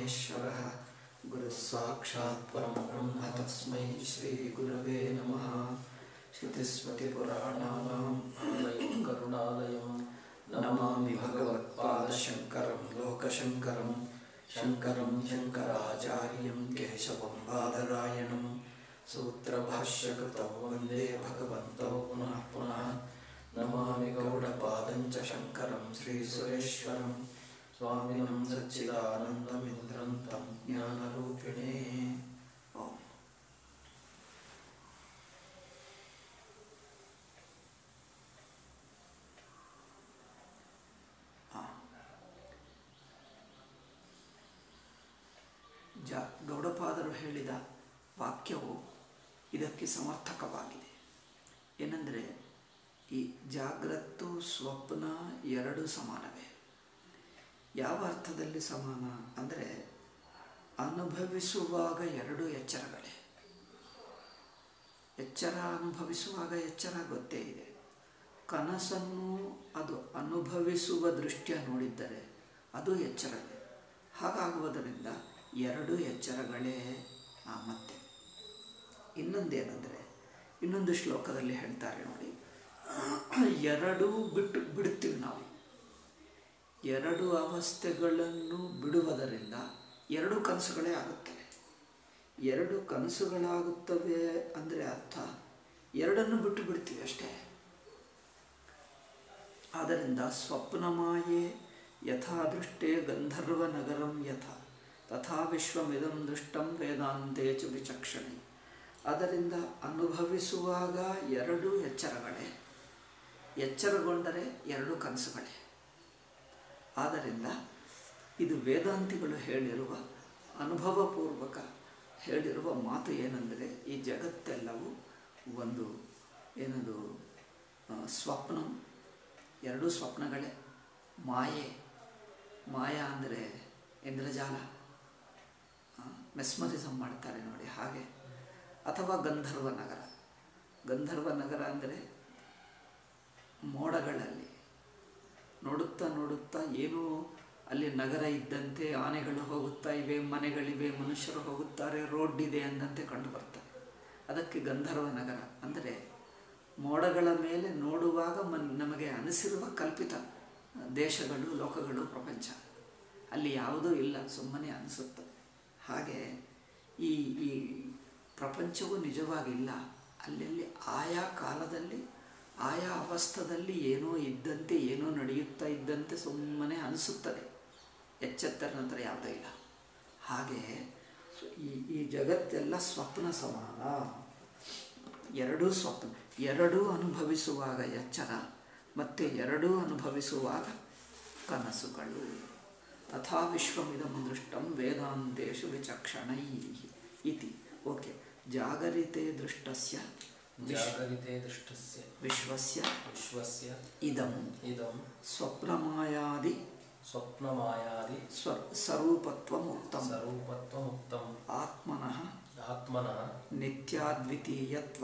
परमेश्वरः गुरुस्साक्षात् परं ब्रह्म तस्मै श्रीगुरवे नमः। श्रुतिस्मृतिपुराणानाम् आलयं करुणालयं नमामि भगवत्पादशङ्करं लोकशङ्करं शङ्करं शङ्कराचार्यं केशवं बादरायणं सूत्रभाष्यकृतौ वन्दे भगवन्तौ पुनः पुनः। नमामि गौडपादं च शङ्करं श्रीसुरेश्वरं स्वामिनं सच्चिदानन्दमिन्द्रं तं ज्ञानरूपिणे। ओम्। ಗೌಡಪಾದರು ಹೇಳಿದ ವಾಕ್ಯವು ಇದಕ್ಕೆ ಸಮರ್ಥಕವಾಗಿದೆ. ಏನೆಂದರೆ, ಈ ಜಾಗ್ರತ್ತು ಸ್ವಪ್ನ ಎರಡು ಸಮಾನವೇ. ಯಾವ ಅರ್ಥದಲ್ಲಿ ಸಮಾನ ಅಂದರೆ, ಅನುಭವಿಸುವಾಗ ಎರಡು ಎಚ್ಚರಗಳೇ. ಎಚ್ಚರ ಅನುಭವಿಸುವಾಗ ಎಚ್ಚರ ಗೊತ್ತೇ ಇದೆ. ಕನಸನ್ನು ಅದು ಅನುಭವಿಸುವ ದೃಷ್ಟಿಯ ನೋಡಿದ್ದರೆ ಅದು ಎಚ್ಚರವೇ. ಹಾಗಾಗುವುದರಿಂದ ಎರಡು ಎಚ್ಚರಗಳೇ. ಮತ್ತೆ ಇನ್ನೊಂದೇನೆಂದರೆ, ಇನ್ನೊಂದು ಶ್ಲೋಕದಲ್ಲಿ ಹೇಳ್ತಾರೆ ನೋಡಿ, ಎರಡೂ ಬಿಡ್ತೀವಿ ನಾವು. ಎರಡು ಅವಸ್ಥೆಗಳನ್ನು ಬಿಡುವುದರಿಂದ ಎರಡು ಕನಸುಗಳೇ ಆಗುತ್ತವೆ. ಎರಡು ಕನಸುಗಳಾಗುತ್ತವೆ ಅಂದರೆ ಅರ್ಥ ಎರಡನ್ನು ಬಿಟ್ಟು ಬಿಡ್ತೀವಿ ಅಷ್ಟೇ. ಆದ್ದರಿಂದ ಸ್ವಪ್ನಮಾಯೆ ಯಥಾ ದೃಷ್ಟೇ ಗಂಧರ್ವ ನಗರಂ ಯಥಾ ತಥಾ ವಿಶ್ವಮಿದಂ ದೃಷ್ಟಂ ವೇದಾಂತೆ ಚ ವಿಚಕ್ಷಣೆ. ಅದರಿಂದ ಅನುಭವಿಸುವಾಗ ಎರಡು ಎಚ್ಚರಗಳೇ, ಎಚ್ಚರಗೊಂಡರೆ ಎರಡು ಕನಸುಗಳೇ. ಆದ್ದರಿಂದ ಇದು ವೇದಾಂತಿಗಳು ಹೇಳಿರುವ, ಅನುಭವಪೂರ್ವಕ ಹೇಳಿರುವ ಮಾತು ಏನೆಂದರೆ, ಈ ಜಗತ್ತೆಲ್ಲವೂ ಒಂದು ಏನದು ಸ್ವಪ್ನ, ಎರಡೂ ಸ್ವಪ್ನಗಳೇ. ಮಾಯೆ, ಮಾಯಾ ಅಂದರೆ ಇಂದ್ರಜಾಲ, ಮೆಸ್ಮರಿಸಮ್ ಮಾಡ್ತಾರೆ ನೋಡಿ ಹಾಗೆ. ಅಥವಾ ಗಂಧರ್ವ ನಗರ. ಗಂಧರ್ವ ನಗರ ಅಂದರೆ ಮೋಡಗಳಲ್ಲಿ ನೋಡುತ್ತಾ ನೋಡುತ್ತಾ ಏನೋ ಅಲ್ಲಿ ನಗರ ಇದ್ದಂತೆ, ಆನೆಗಳು ಹೋಗುತ್ತಾ ಇವೆ, ಮನೆಗಳಿವೆ, ಮನುಷ್ಯರು ಹೋಗುತ್ತಾರೆ, ರೋಡ್ ಇದೆ ಅಂದಂತೆ ಕಂಡು ಬರ್ತವೆ. ಅದಕ್ಕೆ ಗಂಧರ್ವ ನಗರ ಅಂದರೆ ಮೋಡಗಳ ಮೇಲೆ ನೋಡುವಾಗ ನಮಗೆ ಅನಿಸಿರುವ ಕಲ್ಪಿತ ದೇಶಗಳು, ಲೋಕಗಳು, ಪ್ರಪಂಚ. ಅಲ್ಲಿ ಯಾವುದೂ ಇಲ್ಲ, ಸುಮ್ಮನೆ ಅನಿಸುತ್ತದೆ. ಹಾಗೆ ಈ ಈ ಪ್ರಪಂಚವು ನಿಜವಾಗಿಲ್ಲ. ಅಲ್ಲಲ್ಲಿ ಆಯಾ ಕಾಲದಲ್ಲಿ ಆಯಾ ಅವಸ್ಥದಲ್ಲಿ ಏನೋ ಇದ್ದಂತೆ, ಏನೋ ನಡೆಯುತ್ತಾ ಇದ್ದಂತೆ ಸುಮ್ಮನೆ ಅನಿಸುತ್ತದೆ. ಎಚ್ಚೆತ್ತರ ನಂತರ ಯಾವುದೂ ಇಲ್ಲ. ಹಾಗೆ ಈ ಜಗತ್ತೆಲ್ಲ ಸ್ವಪ್ನ ಸಮಾನ. ಎರಡೂ ಸ್ವಪ್ನ, ಎರಡೂ ಅನುಭವಿಸುವಾಗ ಎಚ್ಚರ, ಮತ್ತು ಎರಡೂ ಅನುಭವಿಸುವಾಗ ಕನಸುಗಳು. ತಥಾ ವಿಶ್ವಮಿದಂ ದೃಷ್ಟಂ ವೇದಾಂತೇಷು ವಿಚಕ್ಷಣೈ ಇತಿ. ಓಕೆ. ಜಾಗರಿತೆ ದೃಷ್ಟಸ್ಯ ವಿಶ್ವಸ್ಯ ಇದಂ ಸ್ವಪ್ನಮಾಯಾದಿ ಸ್ವರೂಪತ್ವಮುಕ್ತಂ ಆತ್ಮನಃ ನಿತ್ಯಾದ್ವಿತೀಯತ್ವ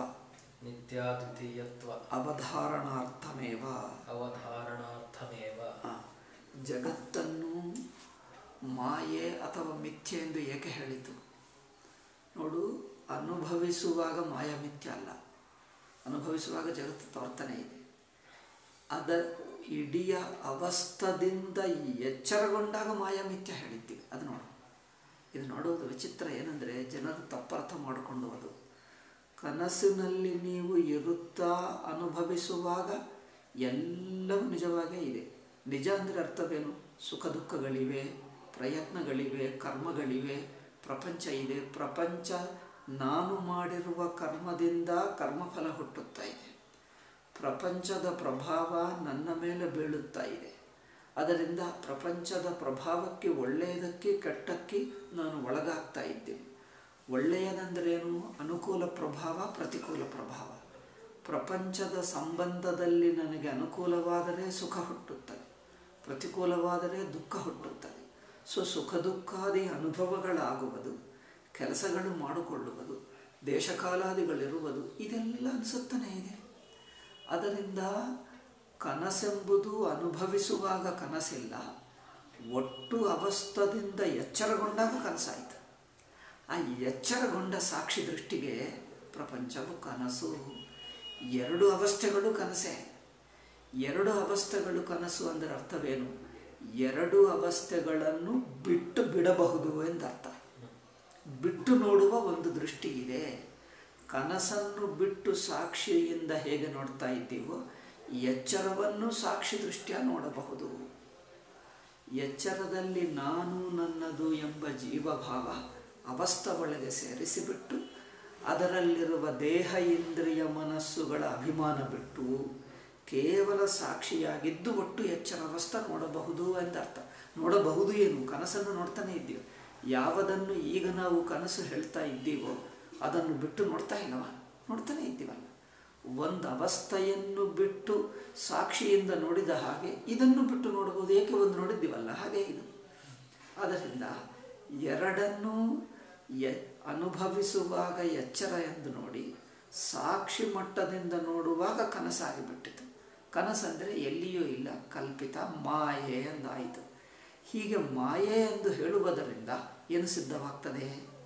ಅವಧಾರಣಾರ್ಥಮೇವ. ಜಗತ್ತನ್ನು ಮಾಯೆ ಅಥವಾ ಮಿಥ್ಯೆ ಎಂದು ಏಕೆ ಹೇಳಿತು ನೋಡು. ಅನುಭವಿಸುವಾಗ ಮಾಯಾ ಮಿಥ್ಯ ಅಲ್ಲ, ಅನುಭವಿಸುವಾಗ ಜಗತ್ತು ತೋರ್ತಾನೆ ಇದೆ. ಇಡೀ ಅವಸ್ಥದಿಂದ ಎಚ್ಚರಗೊಂಡಾಗ ಮಾಯಾ ಮಿಥ್ಯ ಹೇಳಿದ್ದೀವಿ. ಅದು ನೋಡು. ಇದು ನೋಡುವುದು ವಿಚಿತ್ರ. ಏನೆಂದರೆ, ಜನರು ತಪ್ಪರ್ಥ ಮಾಡಿಕೊಂಡು ಅದು ಕನಸಿನಲ್ಲಿ ನೀವು ಇರುತ್ತಾ ಅನುಭವಿಸುವಾಗ ಎಲ್ಲವೂ ನಿಜವಾಗೇ ಇದೆ. ನಿಜ ಅಂದರೆ ಅರ್ಥವೇನು? ಸುಖ ದುಃಖಗಳಿವೆ, ಪ್ರಯತ್ನಗಳಿವೆ, ಕರ್ಮಗಳಿವೆ, ಪ್ರಪಂಚ ಇದೆ. ಪ್ರಪಂಚ ನಾನು ಮಾಡಿರುವ ಕರ್ಮದಿಂದ ಕರ್ಮಫಲ ಹುಟ್ಟುತ್ತಾ ಇದೆ. ಪ್ರಪಂಚದ ಪ್ರಭಾವ ನನ್ನ ಮೇಲೆ ಬೀಳುತ್ತಾ ಇದೆ. ಅದರಿಂದ ಪ್ರಪಂಚದ ಪ್ರಭಾವಕ್ಕೆ, ಒಳ್ಳೆಯದಕ್ಕೆ ಕೆಟ್ಟಕ್ಕೆ ನಾನು ಒಳಗಾಗ್ತಾ ಇದ್ದೀನಿ. ಒಳ್ಳೆಯದಂದ್ರೇನು? ಅನುಕೂಲ ಪ್ರಭಾವ, ಪ್ರತಿಕೂಲ ಪ್ರಭಾವ. ಪ್ರಪಂಚದ ಸಂಬಂಧದಲ್ಲಿ ನನಗೆ ಅನುಕೂಲವಾದರೆ ಸುಖ ಹುಟ್ಟುತ್ತದೆ, ಪ್ರತಿಕೂಲವಾದರೆ ದುಃಖ ಹುಟ್ಟುತ್ತದೆ. ಸುಖ ದುಃಖಾದಿ ಅನುಭವಗಳಾಗುವುದು, ಕೆಲಸಗಳು ಮಾಡಿಕೊಳ್ಳುವುದು, ದೇಶಕಾಲಾದಿಗಳಿರುವುದು, ಇದೆಲ್ಲ ಅನಿಸುತ್ತಾನೆ ಇದೆ. ಅದರಿಂದ ಕನಸೆಂಬುದು ಅನುಭವಿಸುವಾಗ ಕನಸಿಲ್ಲ, ಒಟ್ಟು ಅವಸ್ಥದಿಂದ ಎಚ್ಚರಗೊಂಡಾಗ ಕನಸಾಯಿತು. ಆ ಎಚ್ಚರಗೊಂಡ ಸಾಕ್ಷಿ ದೃಷ್ಟಿಗೆ ಪ್ರಪಂಚವು ಕನಸು. ಎರಡು ಅವಸ್ಥೆಗಳು ಕನಸೇ. ಎರಡು ಅವಸ್ಥೆಗಳು ಕನಸು ಅಂದರೆ ಅರ್ಥವೇನು? ಎರಡು ಅವಸ್ಥೆಗಳನ್ನು ಬಿಟ್ಟು ಬಿಡಬಹುದು ಎಂದರ್ಥ. ಬಿಟ್ಟು ನೋಡುವ ಒಂದು ದೃಷ್ಟಿ ಇದೆ. ಕನಸನ್ನು ಬಿಟ್ಟು ಸಾಕ್ಷಿಯಿಂದ ಹೇಗೆ ನೋಡ್ತಾ ಇದ್ದೀವೋ ಎಚ್ಚರವನ್ನು ಸಾಕ್ಷಿ ದೃಷ್ಟಿಯ ನೋಡಬಹುದು. ಎಚ್ಚರದಲ್ಲಿ ನಾನು ನನ್ನದು ಎಂಬ ಜೀವಭಾವ ಅವಸ್ಥೆ ಒಳಗೆ ಸೇರಿಸಿಬಿಟ್ಟು ಅದರಲ್ಲಿರುವ ದೇಹ ಇಂದ್ರಿಯ ಮನಸ್ಸುಗಳ ಅಭಿಮಾನ ಬಿಟ್ಟು ಕೇವಲ ಸಾಕ್ಷಿಯಾಗಿದ್ದು ಒಟ್ಟು ಎಚ್ಚರಾವಸ್ಥೆ ನೋಡಬಹುದು ಎಂದರ್ಥ. ನೋಡಬಹುದು ಏನು? ಕನಸನ್ನು ನೋಡ್ತಾನೆ ಇದ್ದೀವಿ. ಯಾವುದನ್ನು ಈಗ ನಾವು ಕನಸು ಹೇಳ್ತಾ ಇದ್ದೀವೋ ಅದನ್ನು ಬಿಟ್ಟು ನೋಡ್ತಾ ಇಲ್ಲವ? ನೋಡ್ತಾನೆ ಇದ್ದೀವಲ್ಲ. ಒಂದು ಅವಸ್ಥೆಯನ್ನು ಬಿಟ್ಟು ಸಾಕ್ಷಿಯಿಂದ ನೋಡಿದ ಹಾಗೆ ಇದನ್ನು ಬಿಟ್ಟು ನೋಡಬಹುದು. ಏಕೆ? ಒಂದು ನೋಡಿದ್ದೀವಲ್ಲ, ಹಾಗೆ ಇದು. ಆದ್ದರಿಂದ ಎರಡನ್ನೂ ಅನುಭವಿಸುವಾಗ ಎಚ್ಚರ ಎಂದು ನೋಡಿ ಸಾಕ್ಷಿ ಮಟ್ಟದಿಂದ ನೋಡುವಾಗ ಕನಸಾಗಿಬಿಟ್ಟಿತು. ಕನಸಂದರೆ ಎಲ್ಲಿಯೂ ಇಲ್ಲ, ಕಲ್ಪಿತ ಮಾಯೆ ಎಂದಾಯಿತು. ಹೀಗೆ ಮಾಯೆ ಎಂದು ಹೇಳುವುದರಿಂದ ಏನು ಸಿದ್ಧವಾಗ್ತದೆ?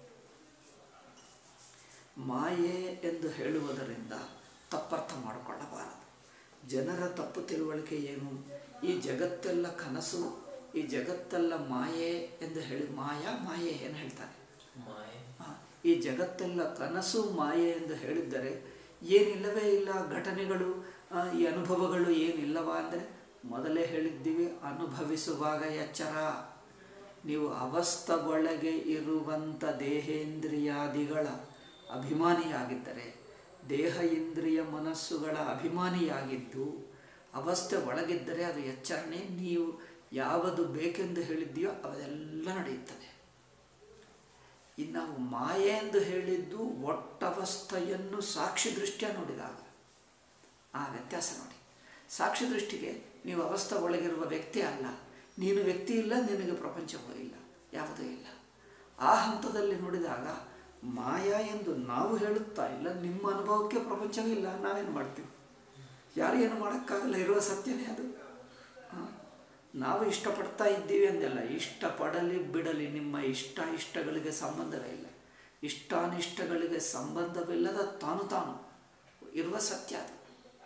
ಮಾಯೆ ಎಂದು ಹೇಳುವುದರಿಂದ ತಪ್ಪರ್ಥ ಮಾಡಿಕೊಳ್ಳಬಾರದು. ಜನರ ತಪ್ಪು ತಿಳುವಳಿಕೆ ಏನು? ಈ ಜಗತ್ತೆಲ್ಲ ಕನಸು, ಈ ಜಗತ್ತೆಲ್ಲ ಮಾಯೆ ಎಂದು ಹೇಳಿ ಮಾಯೆ ಏನು ಹೇಳ್ತಾರೆ? ಈ ಜಗತ್ತೆಲ್ಲ ಕನಸು ಮಾಯೆ ಎಂದು ಹೇಳಿದ್ದರೆ ಏನಿಲ್ಲವೇ ಇಲ್ಲ, ಘಟನೆಗಳು ಈ ಅನುಭವಗಳು ಏನಿಲ್ಲವ ಅಂದರೆ ಮೊದಲೇ ಹೇಳಿದ್ದೀವಿ, ಅನುಭವಿಸುವಾಗ ಎಚ್ಚರ. ನೀವು ಅವಸ್ಥೆ ಒಳಗೆ ಇರುವಂಥ ದೇಹೇಂದ್ರಿಯಾದಿಗಳ ಅಭಿಮಾನಿಯಾಗಿದ್ದರೆ, ದೇಹ ಇಂದ್ರಿಯ ಮನಸ್ಸುಗಳ ಅಭಿಮಾನಿಯಾಗಿದ್ದು ಅವಸ್ಥೆ ಒಳಗಿದ್ದರೆ ಅದು ಎಚ್ಚರಣೆ. ನೀವು ಯಾವುದು ಬೇಕೆಂದು ಹೇಳಿದ್ದೀಯೋ ಅವೆಲ್ಲ ನಡೆಯುತ್ತದೆ. ಇನ್ನು ನಾವು ಮಾಯೆ ಎಂದು ಹೇಳಿದ್ದು ಒಟ್ಟವಸ್ಥೆಯನ್ನು ಸಾಕ್ಷಿ ದೃಷ್ಟಿಯ ನೋಡಿದಾಗ ಆ ವ್ಯತ್ಯಾಸ ನೋಡಿ. ಸಾಕ್ಷಿ ದೃಷ್ಟಿಗೆ ನೀವು ಅವಸ್ಥೆ ಒಳಗಿರುವ ವ್ಯಕ್ತಿ ಅಲ್ಲ, ನೀನು ವ್ಯಕ್ತಿ ಇಲ್ಲ, ನಿನಗೆ ಪ್ರಪಂಚವೂ ಇಲ್ಲ, ಯಾವುದೂ ಇಲ್ಲ. ಆ ಹಂತದಲ್ಲಿ ನೋಡಿದಾಗ ಮಾಯಾ ಎಂದು ನಾವು ಹೇಳುತ್ತಾ ಇಲ್ಲ, ನಿಮ್ಮ ಅನುಭವಕ್ಕೆ ಪ್ರಪಂಚವಿಲ್ಲ, ನಾವೇನು ಮಾಡ್ತೀವಿ? ಯಾರು ಏನು ಮಾಡೋಕ್ಕಾಗಲ್ಲ, ಇರುವ ಸತ್ಯನೇ ಅದು. ನಾವು ಇಷ್ಟಪಡ್ತಾ ಇದ್ದೀವಿ ಅಂದೆಲ್ಲ, ಇಷ್ಟಪಡಲಿ ಬಿಡಲಿ ನಿಮ್ಮ ಇಷ್ಟಗಳಿಗೆ ಸಂಬಂಧವೇ ಇಲ್ಲ. ಇಷ್ಟಾನಿಷ್ಟಗಳಿಗೆ ಸಂಬಂಧವಿಲ್ಲದ ತಾನು ಇರುವ ಸತ್ಯ ಅದು.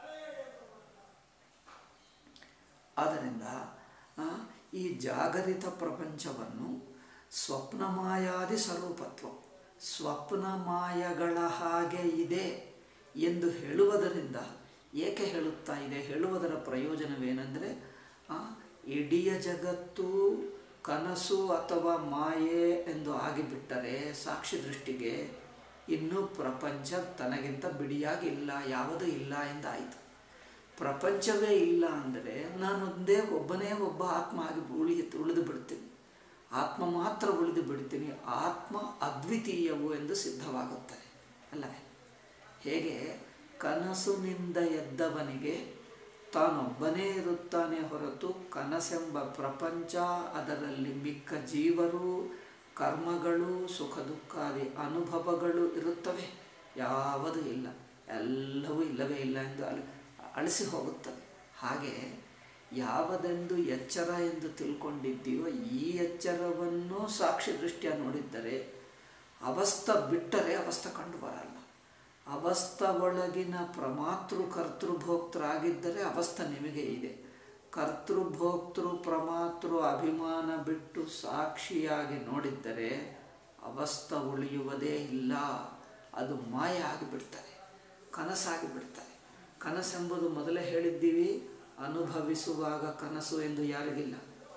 ಆದ್ದರಿಂದ ಈ ಜಾಗರಿತ ಪ್ರಪಂಚವನ್ನು ಸ್ವಪ್ನಮಾಯಾದಿ ಸ್ವರೂಪತ್ವ, ಸ್ವಪ್ನಮಾಯಗಳ ಹಾಗೆ ಇದೆ ಎಂದು ಹೇಳುವುದರಿಂದ ಏಕೆ ಹೇಳುತ್ತಾ ಇದೆ? ಹೇಳುವುದರ ಪ್ರಯೋಜನವೇನೆಂದರೆ ಇಡೀ ಜಗತ್ತು ಕನಸು ಅಥವಾ ಮಾಯೆ ಎಂದು ಆಗಿಬಿಟ್ಟರೆ ಸಾಕ್ಷಿ ದೃಷ್ಟಿಗೆ ಇನ್ನೂ ಪ್ರಪಂಚ ತನಗಿಂತ ಬಿಡಿಯಾಗಿಲ್ಲ, ಯಾವುದೂ ಇಲ್ಲ ಎಂದಾಯಿತು. ಪ್ರಪಂಚವೇ ಇಲ್ಲ ಅಂದರೆ ಒಬ್ಬನೇ ಒಬ್ಬ ಆತ್ಮ ಆಗಿ ಉಳಿದು ಬಿಡ್ತೀನಿ, ಆತ್ಮ ಮಾತ್ರ ಉಳಿದು ಬಿಡ್ತೀನಿ. ಆತ್ಮ ಅದ್ವಿತೀಯವು ಎಂದು ಸಿದ್ಧವಾಗುತ್ತದೆ ಅಲ್ಲವೇ? ಹೇಗೆ ಕನಸಿನಿಂದ ಎದ್ದವನಿಗೆ ತಾನೊಬ್ಬನೇ ಇರುತ್ತಾನೆ ಹೊರತು ಕನಸೆಂಬ ಪ್ರಪಂಚ, ಅದರಲ್ಲಿ ಮಿಕ್ಕ ಜೀವರು, ಕರ್ಮಗಳು, ಸುಖ ದುಃಖಾದಿ ಅನುಭವಗಳು ಇರುತ್ತವೆ, ಯಾವುದೂ ಇಲ್ಲ, ಎಲ್ಲವೂ ಇಲ್ಲವೇ ಇಲ್ಲ ಎಂದು ಅಳಿಸಿ ಹೋಗುತ್ತದೆ. ಹಾಗೆ ಯಾವುದೆಂದು ಎಚ್ಚರ ಎಂದು ತಿಳ್ಕೊಂಡಿದ್ದೀವೋ ಈ ಎಚ್ಚರವನ್ನು ಸಾಕ್ಷಿ ದೃಷ್ಟಿಯ ನೋಡಿದ್ದರೆ ಅವಸ್ಥೆ ಬಿಟ್ಟರೆ ಅವಸ್ಥೆ ಕಂಡು ಬರಲ್ಲ. ಅವಸ್ಥೆ ಒಳಗಿನ ಪ್ರಮಾತೃ ಕರ್ತೃಭೋಕ್ತೃ ಆಗಿದ್ದರೆ ಅವಸ್ಥೆ ನಿಮಗೆ ಇದೆ. ಕರ್ತೃಭೋಕ್ತೃ ಪ್ರಮಾತೃ ಅಭಿಮಾನ ಬಿಟ್ಟು ಸಾಕ್ಷಿಯಾಗಿ ನೋಡಿದ್ದರೆ ಅವಸ್ಥೆ ಉಳಿಯುವುದೇ ಇಲ್ಲ, ಅದು ಮಾಯ ಆಗಿಬಿಡ್ತಾರೆ, ಕನಸಾಗಿ ಬಿಡ್ತಾರೆ. ಕನಸೆಂಬುದು ಮೊದಲೇ ಹೇಳಿದ್ದೀವಿ, ಅನುಭವಿಸುವಾಗ ಕನಸು ಎಂದು ಯಾರಿಗಿಲ್ಲ.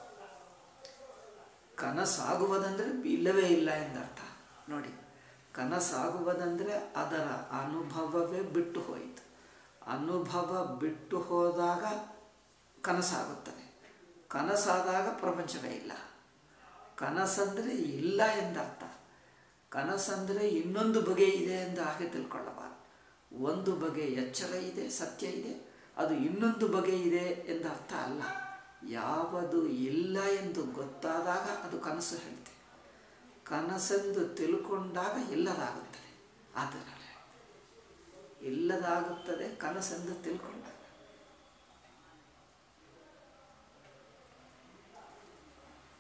ಕನಸಾಗುವುದಂದರೆ ಇಲ್ಲವೇ ಇಲ್ಲ ಎಂದರ್ಥ ನೋಡಿ. ಕನಸಾಗುವುದಂದರೆ ಅದರ ಅನುಭವವೇ ಬಿಟ್ಟು ಹೋಯಿತು. ಅನುಭವ ಬಿಟ್ಟು ಹೋದಾಗ ಕನಸಾಗುತ್ತದೆ, ಕನಸಾದಾಗ ಪ್ರಪಂಚವೇ ಇಲ್ಲ. ಕನಸಂದರೆ ಇಲ್ಲ ಎಂದರ್ಥ. ಕನಸಂದರೆ ಇನ್ನೊಂದು ಬಗೆ ಇದೆ ಎಂದು ಹಾಗೆ ತಿಳ್ಕೊಳ್ಳಬಾರದು. ಒಂದು ಬಗೆ ಎಚ್ಚರ ಇದೆ, ಸತ್ಯ ಇದೆ, ಅದು ಇನ್ನೊಂದು ಬಗೆ ಇದೆ ಎಂದು ಅರ್ಥ ಅಲ್ಲ. ಯಾವುದು ಇಲ್ಲ ಎಂದು ಗೊತ್ತಾದಾಗ ಅದು ಕನಸು ಹೇಳ್ತೇವೆ. ಕನಸೆಂದು ತಿಳ್ಕೊಂಡಾಗ ಇಲ್ಲದಾಗುತ್ತದೆ. ಆದ್ದರಿಂದ ಇಲ್ಲದಾಗುತ್ತದೆ ಕನಸೆಂದು ತಿಳ್ಕೊಂಡಾಗ.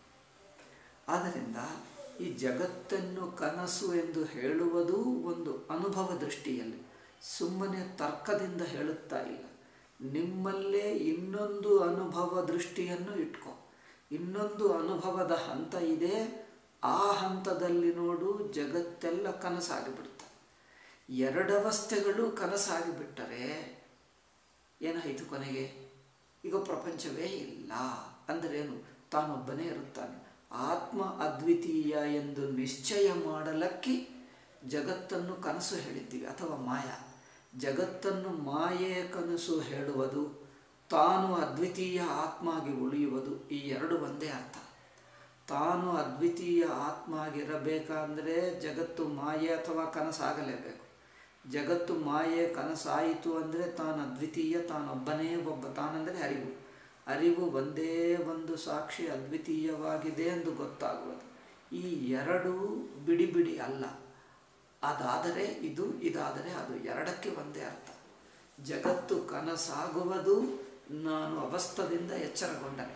ಆದ್ದರಿಂದ ಈ ಜಗತ್ತನ್ನು ಕನಸು ಎಂದು ಹೇಳುವುದು ಒಂದು ಅನುಭವ ದೃಷ್ಟಿಯಲ್ಲಿ, ಸುಮ್ಮನೆ ತರ್ಕದಿಂದ ಹೇಳುತ್ತಾ ಇಲ್ಲ. ನಿಮ್ಮಲ್ಲೇ ಇನ್ನೊಂದು ಅನುಭವ ದೃಷ್ಟಿಯನ್ನು ಇಟ್ಕೊ. ಇನ್ನೊಂದು ಅನುಭವದ ಹಂತ ಇದೆ, ಆ ಹಂತದಲ್ಲಿ ನೋಡು ಜಗತ್ತೆಲ್ಲ ಕನಸಾಗಿಬಿಡ್ತದೆ. ಎರಡವಸ್ಥೆಗಳು ಕನಸಾಗಿಬಿಟ್ಟರೆ ಏನಾಯಿತು ಕೊನೆಗೆ? ಈಗ ಪ್ರಪಂಚವೇ ಇಲ್ಲ ಅಂದರೇನು? ತಾನೊಬ್ಬನೇ ಇರುತ್ತಾನೆ. ಆತ್ಮ ಅದ್ವಿತೀಯ ಎಂದು ನಿಶ್ಚಯ ಮಾಡಲಕ್ಕೆ ಜಗತ್ತನ್ನು ಕನಸು ಹೇಳಿದ್ದೀವಿ, ಅಥವಾ ಮಾಯಾ. ಜಗತ್ತನ್ನು ಮಾಯೆಯ ಕನಸು ಹೇಳುವುದು, ತಾನು ಅದ್ವಿತೀಯ ಆತ್ಮ ಆಗಿ ಉಳಿಯುವುದು, ಈ ಎರಡು ಒಂದೇ ಅರ್ಥ. ತಾನು ಅದ್ವಿತೀಯ ಆತ್ಮ ಆಗಿರಬೇಕಂದರೆ ಜಗತ್ತು ಮಾಯೆ ಅಥವಾ ಕನಸಾಗಲೇಬೇಕು. ಜಗತ್ತು ಮಾಯೆ ಕನಸಾಯಿತು ಅಂದರೆ ತಾನು ಅದ್ವಿತೀಯ, ತಾನೊಬ್ಬನೇ ಒಬ್ಬ. ತಾನಂದರೆ ಅರಿವು. ಅರಿವು ಒಂದೇ ಒಂದು ಸಾಕ್ಷಿ ಅದ್ವಿತೀಯವಾಗಿದೆ ಎಂದು ಗೊತ್ತಾಗುವುದು. ಈ ಎರಡು ಬಿಡಿ ಬಿಡಿ ಅಲ್ಲ. ಅದಾದರೆ ಇದು, ಇದಾದರೆ ಅದು, ಎರಡಕ್ಕೆ ಒಂದೇ ಅರ್ಥ. ಜಗತ್ತು ಕನಸಾಗುವುದು ನಾನು ಅವಸ್ಥದಿಂದ ಎಚ್ಚರಗೊಂಡರೆ.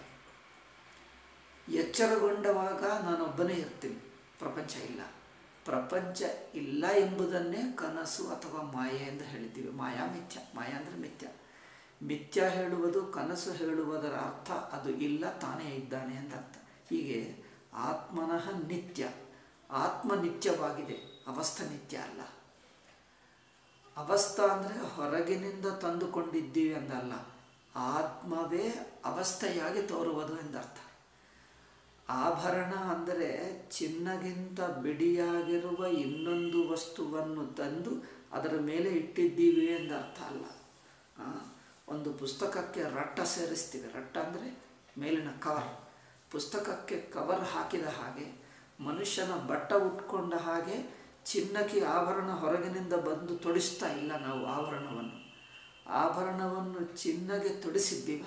ಎಚ್ಚರಗೊಂಡವಾಗ ನಾನೊಬ್ಬನೇ ಇರ್ತೀನಿ, ಪ್ರಪಂಚ ಇಲ್ಲ. ಪ್ರಪಂಚ ಇಲ್ಲ ಎಂಬುದನ್ನೇ ಕನಸು ಅಥವಾ ಮಾಯೆ ಎಂದು ಹೇಳಿದ್ದೀವಿ. ಮಾಯಾ ಮಿಥ್ಯ, ಮಾಯಾ ಅಂದರೆ ಮಿಥ್ಯ. ಮಿಥ್ಯ ಹೇಳುವುದು, ಕನಸು ಹೇಳುವುದರ ಅರ್ಥ ಅದು ಇಲ್ಲ, ತಾನೇ ಇದ್ದಾನೆ ಎಂದರ್ಥ. ಹೀಗೆ ಆತ್ಮನಃ ನಿತ್ಯ, ಆತ್ಮ ನಿತ್ಯವಾಗಿದೆ, ಅವಸ್ಥೆ ನಿತ್ಯ ಅಲ್ಲ. ಅವಸ್ಥಾ ಅಂದರೆ ಹೊರಗಿನಿಂದ ತಂದುಕೊಂಡಿದ್ದೀವಿ ಎಂದಲ್ಲ, ಆತ್ಮವೇ ಅವಸ್ಥೆಯಾಗಿ ತೋರುವುದು ಎಂದರ್ಥ. ಆಭರಣ ಅಂದರೆ ಚಿನ್ನಗಿಂತ ಬಿಡಿಯಾಗಿರುವ ಇನ್ನೊಂದು ವಸ್ತುವನ್ನು ತಂದು ಅದರ ಮೇಲೆ ಇಟ್ಟಿದ್ದೀವಿ ಎಂದರ್ಥ ಅಲ್ಲ. ಒಂದು ಪುಸ್ತಕಕ್ಕೆ ರಟ್ಟ ಸೇರಿಸ್ತೀವಿ. ರಟ್ಟ ಅಂದರೆ ಮೇಲಿನ ಕವರ್. ಪುಸ್ತಕಕ್ಕೆ ಕವರ್ ಹಾಕಿದ ಹಾಗೆ, ಮನುಷ್ಯನ ಬಟ್ಟ ಉಟ್ಕೊಂಡ ಹಾಗೆ ಚಿನ್ನಕ್ಕೆ ಆಭರಣ ಹೊರಗಿನಿಂದ ಬಂದು ತೊಡಿಸ್ತಾ ಇಲ್ಲ ನಾವು ಆಭರಣವನ್ನು. ಆಭರಣವನ್ನು ಚಿನ್ನಗೆ ತೊಡಿಸಿದ್ದೀವ.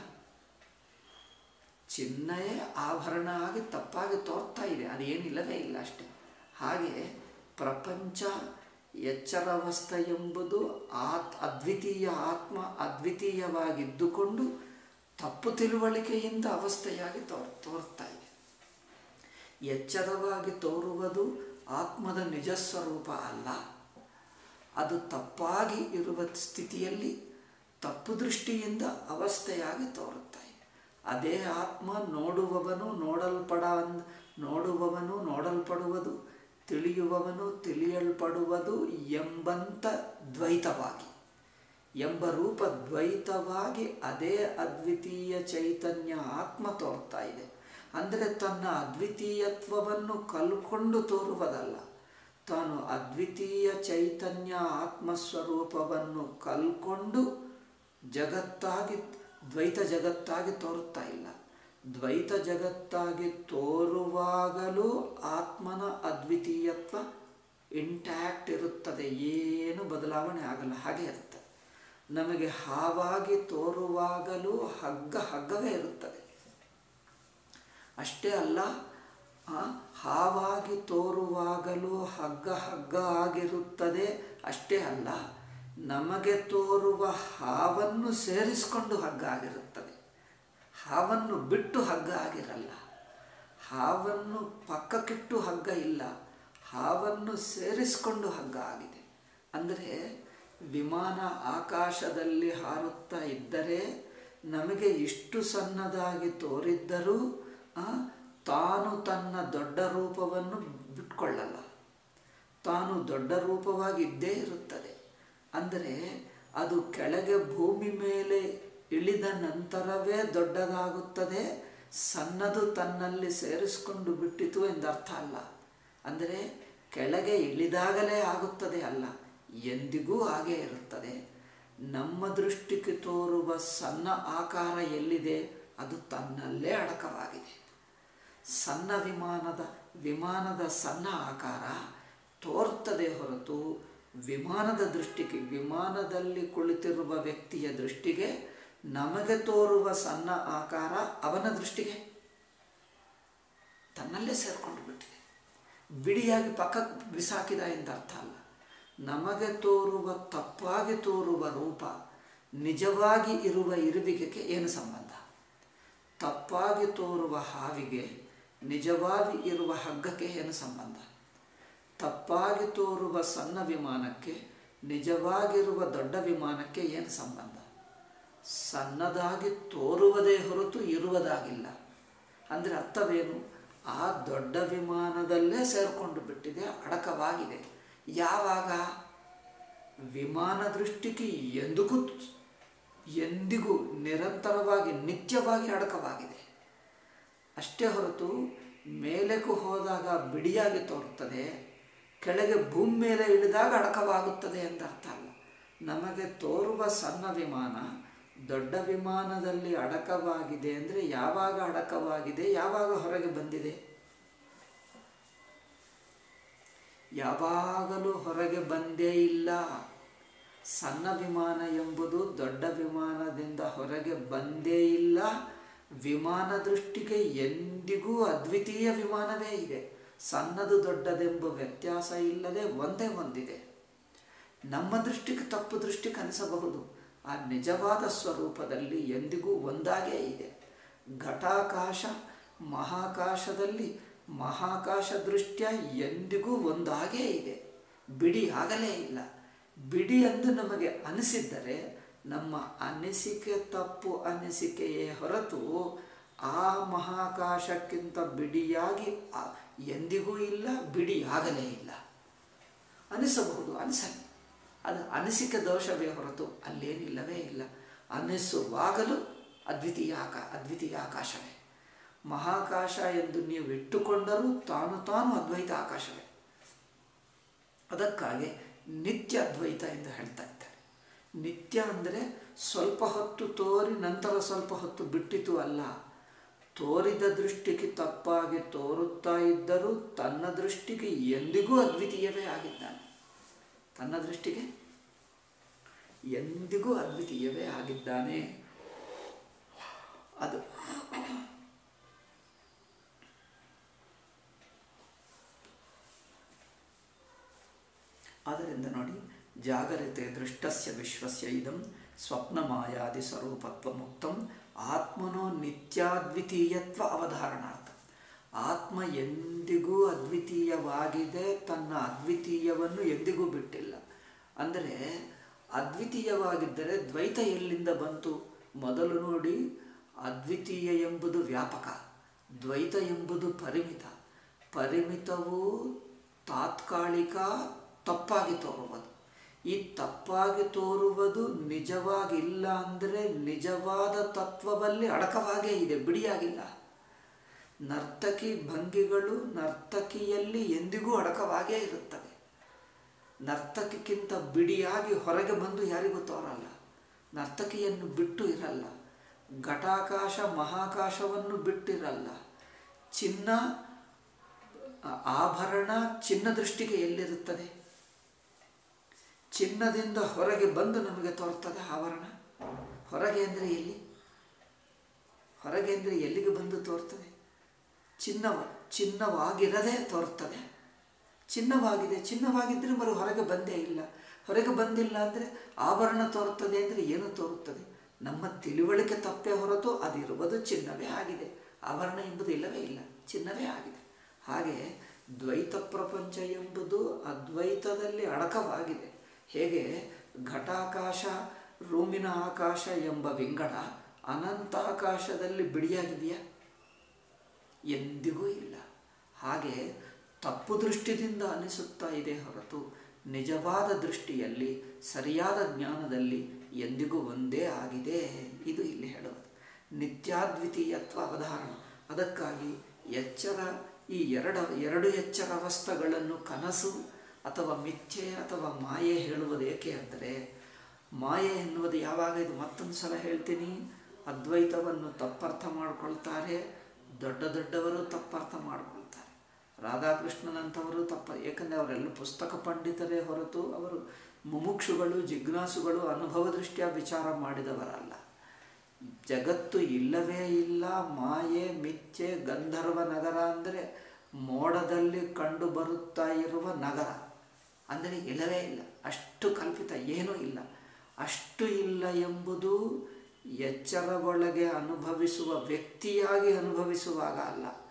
ಚಿನ್ನವೇ ಆಭರಣ ಆಗಿ ತಪ್ಪಾಗಿ ತೋರ್ತಾ ಇದೆ, ಅದೇನಿಲ್ಲವೇ ಇಲ್ಲ ಅಷ್ಟೆ. ಹಾಗೆ ಪ್ರಪಂಚ ಎಚ್ಚರಾವಸ್ಥೆ ಎಂಬುದು ಅದ್ವಿತೀಯ ಆತ್ಮ ಅದ್ವಿತೀಯವಾಗಿದ್ದುಕೊಂಡು ತಪ್ಪು ತಿಳುವಳಿಕೆಯಿಂದ ಅವಸ್ಥೆಯಾಗಿ ತೋರ್ತಾ ಇದೆ. ಎಚ್ಚರವಾಗಿ ತೋರುವುದು ಆತ್ಮದ ನಿಜ ಸ್ವರೂಪ ಅಲ್ಲ, ಅದು ತಪ್ಪಾಗಿ ಇರುವ ಸ್ಥಿತಿಯಲ್ಲಿ ತಪ್ಪು ದೃಷ್ಟಿಯಿಂದ ಅವಸ್ಥೆಯಾಗಿ ತೋರುತ್ತಾ ಇದೆ. ಅದೇ ಆತ್ಮ ನೋಡುವವನು ನೋಡುವವನು ನೋಡಲ್ಪಡುವುದು, ತಿಳಿಯುವವನು ತಿಳಿಯಲ್ಪಡುವುದು ಎಂಬಂಥ ದ್ವೈತವಾಗಿ, ಎಂಬ ರೂಪ ದ್ವೈತವಾಗಿ ಅದೇ ಅದ್ವಿತೀಯ ಚೈತನ್ಯ ಆತ್ಮ ತೋರ್ತಾ ಇದೆ. ಅಂದರೆ ತನ್ನ ಅದ್ವಿತೀಯತ್ವವನ್ನು ಕಲ್ಕೊಂಡು ತೋರುವುದಲ್ಲ, ತಾನು ಅದ್ವಿತೀಯ ಚೈತನ್ಯ ಆತ್ಮಸ್ವರೂಪವನ್ನು ಕಲ್ಕೊಂಡು ಜಗತ್ತಾಗಿ, ದ್ವೈತ ಜಗತ್ತಾಗಿ ತೋರುತ್ತಾ ಇಲ್ಲ. ದ್ವೈತ ಜಗತ್ತಾಗಿ ತೋರುವಾಗಲೂ ಆತ್ಮನ ಅದ್ವಿತೀಯತ್ವ ಇಂಟ್ಯಾಕ್ಟ್ ಇರುತ್ತದೆ, ಏನು ಬದಲಾವಣೆ ಆಗಲ್ಲ, ಹಾಗೆ ಇರುತ್ತದೆ. ನಮಗೆ ಹಾವಾಗಿ ತೋರುವಾಗಲೂ ಹಗ್ಗವೇ ಇರುತ್ತದೆ. ಅಷ್ಟೇ ಅಲ್ಲ, ಹಾವಾಗಿ ತೋರುವಾಗಲೂ ಹಗ್ಗ ಆಗಿರುತ್ತದೆ. ಅಷ್ಟೇ ಅಲ್ಲ, ನಮಗೆ ತೋರುವ ಹಾವನ್ನು ಸೇರಿಸಿಕೊಂಡು ಹಗ್ಗ ಆಗಿರುತ್ತದೆ. ಹಾವನ್ನು ಬಿಟ್ಟು ಹಗ್ಗ ಆಗಿರಲ್ಲ, ಹಾವನ್ನು ಪಕ್ಕಕ್ಕಿಟ್ಟು ಹಗ್ಗ ಇಲ್ಲ, ಹಾವನ್ನು ಸೇರಿಸಿಕೊಂಡು ಹಗ್ಗ ಆಗಿದೆ. ಅಂದರೆ ವಿಮಾನ ಆಕಾಶದಲ್ಲಿ ಹಾರುತ್ತಾ ಇದ್ದರೆ ನಮಗೆ ಇಷ್ಟು ಸಣ್ಣದಾಗಿ ತೋರಿದ್ದರೂ ತಾನು ತನ್ನ ದೊಡ್ಡ ರೂಪವನ್ನು ಬಿಟ್ಕೊಳ್ಳಲ್ಲ, ತಾನು ದೊಡ್ಡ ರೂಪವಾಗಿದ್ದೇ ಇರುತ್ತದೆ. ಅಂದರೆ ಅದು ಕೆಳಗೆ ಭೂಮಿ ಮೇಲೆ ಇಳಿದ ನಂತರವೇ ದೊಡ್ಡದಾಗುತ್ತದೆ, ಸಣ್ಣದು ತನ್ನಲ್ಲಿ ಸೇರಿಸಿಕೊಂಡು ಬಿಟ್ಟಿತು ಎಂದರ್ಥ ಅಲ್ಲ. ಅಂದರೆ ಕೆಳಗೆ ಇಳಿದಾಗಲೇ ಆಗುತ್ತದೆ ಅಲ್ಲ, ಎಂದಿಗೂ ಹಾಗೇ ಇರುತ್ತದೆ. ನಮ್ಮ ದೃಷ್ಟಿಗೆ ತೋರುವ ಸಣ್ಣ ಆಕಾರ ಎಲ್ಲಿದೆ, ಅದು ತನ್ನಲ್ಲೇ ಅಡಕವಾಗಿದೆ. ಸಣ್ಣ ವಿಮಾನದ ಸಣ್ಣ ಆಕಾರ ತೋರ್ತದೆ ಹೊರತು ವಿಮಾನದ ದೃಷ್ಟಿಗೆ, ವಿಮಾನದಲ್ಲಿ ಕುಳಿತಿರುವ ವ್ಯಕ್ತಿಯ ದೃಷ್ಟಿಗೆ ನಮಗೆ ತೋರುವ ಸಣ್ಣ ಆಕಾರ ಅವನ ದೃಷ್ಟಿಗೆ ತನ್ನಲ್ಲೇ ಸೇರಿಕೊಂಡು ಬಿಟ್ಟಿದೆ. ಬಿಡಿಯಾಗಿ ಪಕ್ಕಕ್ಕೆ ಬಿಸಾಕಿದ ಎಂದು ಅರ್ಥ ಅಲ್ಲ. ನಮಗೆ ತೋರುವ ತಪ್ಪಾಗಿ ತೋರುವ ರೂಪ ನಿಜವಾಗಿ ಇರುವ ಇರುವಿಕೆಗೆ ಏನು ಸಂಬಂಧ? ತಪ್ಪಾಗಿ ತೋರುವ ಹಾವಿಗೆ ನಿಜವಾಗಿ ಇರುವ ಹಗ್ಗಕ್ಕೆ ಏನು ಸಂಬಂಧ? ತಪ್ಪಾಗಿ ತೋರುವ ಸಣ್ಣ ವಿಮಾನಕ್ಕೆ ನಿಜವಾಗಿರುವ ದೊಡ್ಡ ವಿಮಾನಕ್ಕೆ ಏನು ಸಂಬಂಧ? ಸಣ್ಣದಾಗಿ ತೋರುವುದೇ ಹೊರತು ಇರುವುದಾಗಿಲ್ಲ. ಅಂದರೆ ಅರ್ಥವೇನು? ಆ ದೊಡ್ಡ ವಿಮಾನದಲ್ಲೇ ಸೇರಿಕೊಂಡು ಬಿಟ್ಟಿದೆ, ಅಡಕವಾಗಿದೆ. ಯಾವಾಗ? ವಿಮಾನ ದೃಷ್ಟಿಗೆ ಎಂದಿಗೂ ನಿರಂತರವಾಗಿ ನಿತ್ಯವಾಗಿ ಅಡಕವಾಗಿದೆ. ಅಷ್ಟೇ ಹೊರತು ಮೇಲೆಗೂ ಹೋದಾಗ ಬಿಡಿಯಾಗಿ ತೋರುತ್ತದೆ, ಕೆಳಗೆ ಭೂಮಿ ಮೇಲೆ ಇಳಿದಾಗ ಅಡಕವಾಗುತ್ತದೆ ಅಂತ ಅರ್ಥ ಅಲ್ಲ. ನಮಗೆ ತೋರುವ ಸಣ್ಣ ವಿಮಾನ ದೊಡ್ಡ ವಿಮಾನದಲ್ಲಿ ಅಡಕವಾಗಿದೆ ಅಂದರೆ ಯಾವಾಗ ಅಡಕವಾಗಿದೆ, ಯಾವಾಗ ಹೊರಗೆ ಬಂದಿದೆ? ಯಾವಾಗಲೂ ಹೊರಗೆ ಬಂದೇ ಇಲ್ಲ. ಸಣ್ಣ ವಿಮಾನ ಎಂಬುದು ದೊಡ್ಡ ವಿಮಾನದಿಂದ ಹೊರಗೆ ಬಂದೇ ಇಲ್ಲ. ವಿಮಾನ ದೃಷ್ಟಿಗೆ ಎಂದಿಗೂ ಅದ್ವಿತೀಯ ವಿಮಾನವೇ ಇದೆ. ಸಣ್ಣದು ದೊಡ್ಡದೆಂಬ ವ್ಯತ್ಯಾಸ ಇಲ್ಲದೆ ಒಂದೇ ಒಂದಿದೆ. ನಮ್ಮ ದೃಷ್ಟಿಗೆ ತಪ್ಪು ದೃಷ್ಟಿ ಕಾಣಿಸಬಹುದು, ಆ ನಿಜವಾದ ಸ್ವರೂಪದಲ್ಲಿ ಎಂದಿಗೂ ಒಂದಾಗೇ ಇದೆ. ಘಟಾಕಾಶ ಮಹಾಕಾಶದಲ್ಲಿ ಮಹಾಕಾಶ ದೃಷ್ಟ್ಯ ಎಂದಿಗೂ ಒಂದಾಗೇ ಇದೆ, ಬಿಡಿ ಆಗಲೇ ಇಲ್ಲ. ಬಿಡಿ ಎಂದು ನಮಗೆ ಅನಿಸಿದ್ದರೆ ನಮ್ಮ ಅನಿಸಿಕೆ ತಪ್ಪು ಅನಿಸಿಕೆಯೇ ಹೊರತು ಆ ಮಹಾಕಾಶಕ್ಕಿಂತ ಬಿಡಿಯಾಗಿ ಎಂದಿಗೂ ಇಲ್ಲ, ಬಿಡಿ ಆಗಲೇ ಇಲ್ಲ. ಅನಿಸಬಹುದು, ಅನಿಸಲಿ, ಅದು ಅನಿಸಿಕೆ ದೋಷವೇ ಹೊರತು ಅಲ್ಲೇನಿಲ್ಲವೇ ಇಲ್ಲ. ಅನಿಸುವಾಗಲೂ ಅದ್ವಿತೀಯ ಆಕಾಶವೇ. ಮಹಾಕಾಶ ಎಂದು ನೀವು ಇಟ್ಟುಕೊಂಡರೂ ತಾನು ಅದ್ವೈತ ಆಕಾಶವೇ. ಅದಕ್ಕಾಗಿ ನಿತ್ಯ ಅದ್ವೈತ ಎಂದು ಹೇಳ್ತಾ ಇದ್ದಾರೆ. ನಿತ್ಯ ಅಂದರೆ ಸ್ವಲ್ಪ ಹೊತ್ತು ತೋರಿ ನಂತರ ಸ್ವಲ್ಪ ಹೊತ್ತು ಬಿಟ್ಟಿತು ಅಲ್ಲ. ತೋರಿದ ದೃಷ್ಟಿಗೆ ತಪ್ಪಾಗಿ ತೋರುತ್ತಾ ಇದ್ದರೂ ತನ್ನ ದೃಷ್ಟಿಗೆ ಎಂದಿಗೂ ಅದ್ವಿತೀಯವೇ ಆಗಿದ್ದಾನೆ. ತನ್ನ ದೃಷ್ಟಿಗೆ ಎಂದಿಗೂ ಅದ್ವಿತೀಯವೇ ಆಗಿದ್ದಾನೆ. ಅದು ಆದ್ದರಿಂದ ನೋಡಿ, ಜಾಗರಿತೆ ದೃಷ್ಟಸ್ಯ ವಿಶ್ವಸ್ಯ ಇದಂ ಸ್ವಪ್ನ ಮಾಯಾದಿ ಸ್ವರೂಪತ್ವ ಮುಕ್ತಂ ಆತ್ಮನೋ ನಿತ್ಯಾದ್ವಿತೀಯತ್ವ ಅವಧಾರಣಾರ್ಥ. ಆತ್ಮ ಎಂದಿಗೂ ಅದ್ವಿತೀಯವಾಗಿದೆ, ತನ್ನ ಅದ್ವಿತೀಯವನ್ನು ಎಂದಿಗೂ ಬಿಟ್ಟಿಲ್ಲ. ಅಂದರೆ ಅದ್ವಿತೀಯವಾಗಿದ್ದರೆ ದ್ವೈತ ಎಲ್ಲಿಂದ ಬಂತು? ಮೊದಲು ನೋಡಿ, ಅದ್ವಿತೀಯ ಎಂಬುದು ವ್ಯಾಪಕ, ದ್ವೈತ ಎಂಬುದು ಪರಿಮಿತ. ಪರಿಮಿತವು ತಾತ್ಕಾಲಿಕ, ತಪ್ಪಾಗಿ ತೋರುವುದು. ಈ ತಪ್ಪಾಗಿ ತೋರುವುದು ನಿಜವಾಗಿಲ್ಲ ಅಂದರೆ ನಿಜವಾದ ತತ್ವದಲ್ಲಿ ಅಡಕವಾಗೇ ಇದೆ, ಬಿಡಿಯಾಗಿಲ್ಲ. ನರ್ತಕಿ ಭಂಗಿಗಳು ನರ್ತಕಿಯಲ್ಲಿ ಎಂದಿಗೂ ಅಡಕವಾಗೇ ಇರುತ್ತವೆ. ನರ್ತಕಿಗಿಂತ ಬಿಡಿಯಾಗಿ ಹೊರಗೆ ಬಂದು ಯಾರಿಗೂ ತೋರಲ್ಲ. ನರ್ತಕಿಯನ್ನು ಬಿಟ್ಟು ಇರಲ್ಲ. ಘಟಾಕಾಶ ಮಹಾಕಾಶವನ್ನು ಬಿಟ್ಟಿರಲ್ಲ. ಚಿನ್ನ ಆಭರಣ ಚಿನ್ನ ದೃಷ್ಟಿಗೆ ಎಲ್ಲಿರುತ್ತದೆ? ಚಿನ್ನದಿಂದ ಹೊರಗೆ ಬಂದು ನಮಗೆ ತೋರ್ತದೆ ಆಭರಣ. ಹೊರಗೆ ಅಂದರೆ ಎಲ್ಲಿ? ಹೊರಗೆ ಅಂದರೆ ಎಲ್ಲಿಗೆ ಬಂದು ತೋರ್ತದೆ? ಚಿನ್ನವಾಗಿರದೇ ತೋರ್ತದೆ. ಚಿನ್ನವಾಗಿದೆ, ಚಿನ್ನವಾಗಿದ್ದರೆ ಮರು ಹೊರಗೆ ಬಂದೇ ಇಲ್ಲ. ಹೊರಗೆ ಬಂದಿಲ್ಲ ಅಂದರೆ ಆಭರಣ ತೋರುತ್ತದೆ ಅಂದರೆ ಏನು ತೋರುತ್ತದೆ? ನಮ್ಮ ತಿಳುವಳಿಕೆ ತಪ್ಪೇ ಹೊರತು ಅದಿರುವುದು ಚಿನ್ನವೇ ಆಗಿದೆ. ಆಭರಣ ಎಂಬುದು ಇಲ್ಲವೇ ಇಲ್ಲ, ಚಿನ್ನವೇ ಆಗಿದೆ. ಹಾಗೆ ದ್ವೈತ ಪ್ರಪಂಚ ಎಂಬುದು ಅದ್ವೈತದಲ್ಲಿ ಅಡಕವಾಗಿದೆ. ಹೇಗೆ ಘಟಾಕಾಶ ರೂಮಿನ ಆಕಾಶ ಎಂಬ ವಿಂಗಡ ಅನಂತಾಕಾಶದಲ್ಲಿ ಬಿಡಿಯಾಗಿದೆಯಾ? ಎಂದಿಗೂ ಇಲ್ಲ. ಹಾಗೆ ತಪ್ಪು ದೃಷ್ಟಿಯಿಂದ ಅನಿಸುತ್ತಾ ಇದೆ ಹೊರತು ನಿಜವಾದ ದೃಷ್ಟಿಯಲ್ಲಿ ಸರಿಯಾದ ಜ್ಞಾನದಲ್ಲಿ ಎಂದಿಗೂ ಒಂದೇ ಆಗಿದೆ. ಇದು ಇಲ್ಲಿ ಹೇಳುವುದು ನಿತ್ಯಾದ್ವಿತೀಯತ್ವ ಅವಧಾರಣ. ಅದಕ್ಕಾಗಿ ಎಚ್ಚರ, ಈ ಎರಡು ಎಚ್ಚರ ಅವಸ್ಥೆಗಳನ್ನು ಕನಸು ಅಥವಾ ಮಿಥ್ಯೆ ಅಥವಾ ಮಾಯೆ ಹೇಳುವುದು ಏಕೆ ಅಂದರೆ, ಮಾಯೆ ಎನ್ನುವುದು ಯಾವಾಗ, ಇದು ಮತ್ತೊಂದು ಸಲ ಹೇಳ್ತೀನಿ, ಅದ್ವೈತವನ್ನು ತಪ್ಪರ್ಥ ಮಾಡಿಕೊಳ್ತಾರೆ. ದೊಡ್ಡವರು ತಪ್ಪರ್ಥ ಮಾಡಿಕೊಳ್ತಾರೆ. ರಾಧಾಕೃಷ್ಣನಂಥವರು ಏಕೆಂದರೆ ಅವರೆಲ್ಲ ಪುಸ್ತಕ ಪಂಡಿತರೇ ಹೊರತು ಅವರು ಮುಮುಕ್ಷುಗಳು, ಜಿಜ್ಞಾಸುಗಳು, ಅನುಭವ ದೃಷ್ಟಿಯ ವಿಚಾರ ಮಾಡಿದವರಲ್ಲ. ಜಗತ್ತು ಇಲ್ಲವೇ ಇಲ್ಲ, ಮಾಯೆ ಮಿಥ್ಯೆ. ಗಂಧರ್ವ ನಗರ ಅಂದರೆ ಮೋಡದಲ್ಲಿ ಕಂಡು ಬರುತ್ತಾ ಇರುವ ನಗರ ಅಂದರೆ ಇಲ್ಲವೇ ಇಲ್ಲ, ಅಷ್ಟು ಕಲ್ಪಿತ, ಏನೂ ಇಲ್ಲ. ಅಷ್ಟು ಇಲ್ಲ ಎಂಬುದು ಎಚ್ಚರ ಒಳಗೆ ಅನುಭವಿಸುವ ವ್ಯಕ್ತಿಯಾಗಿ ಅನುಭವಿಸುವಾಗ ಅಲ್ಲ,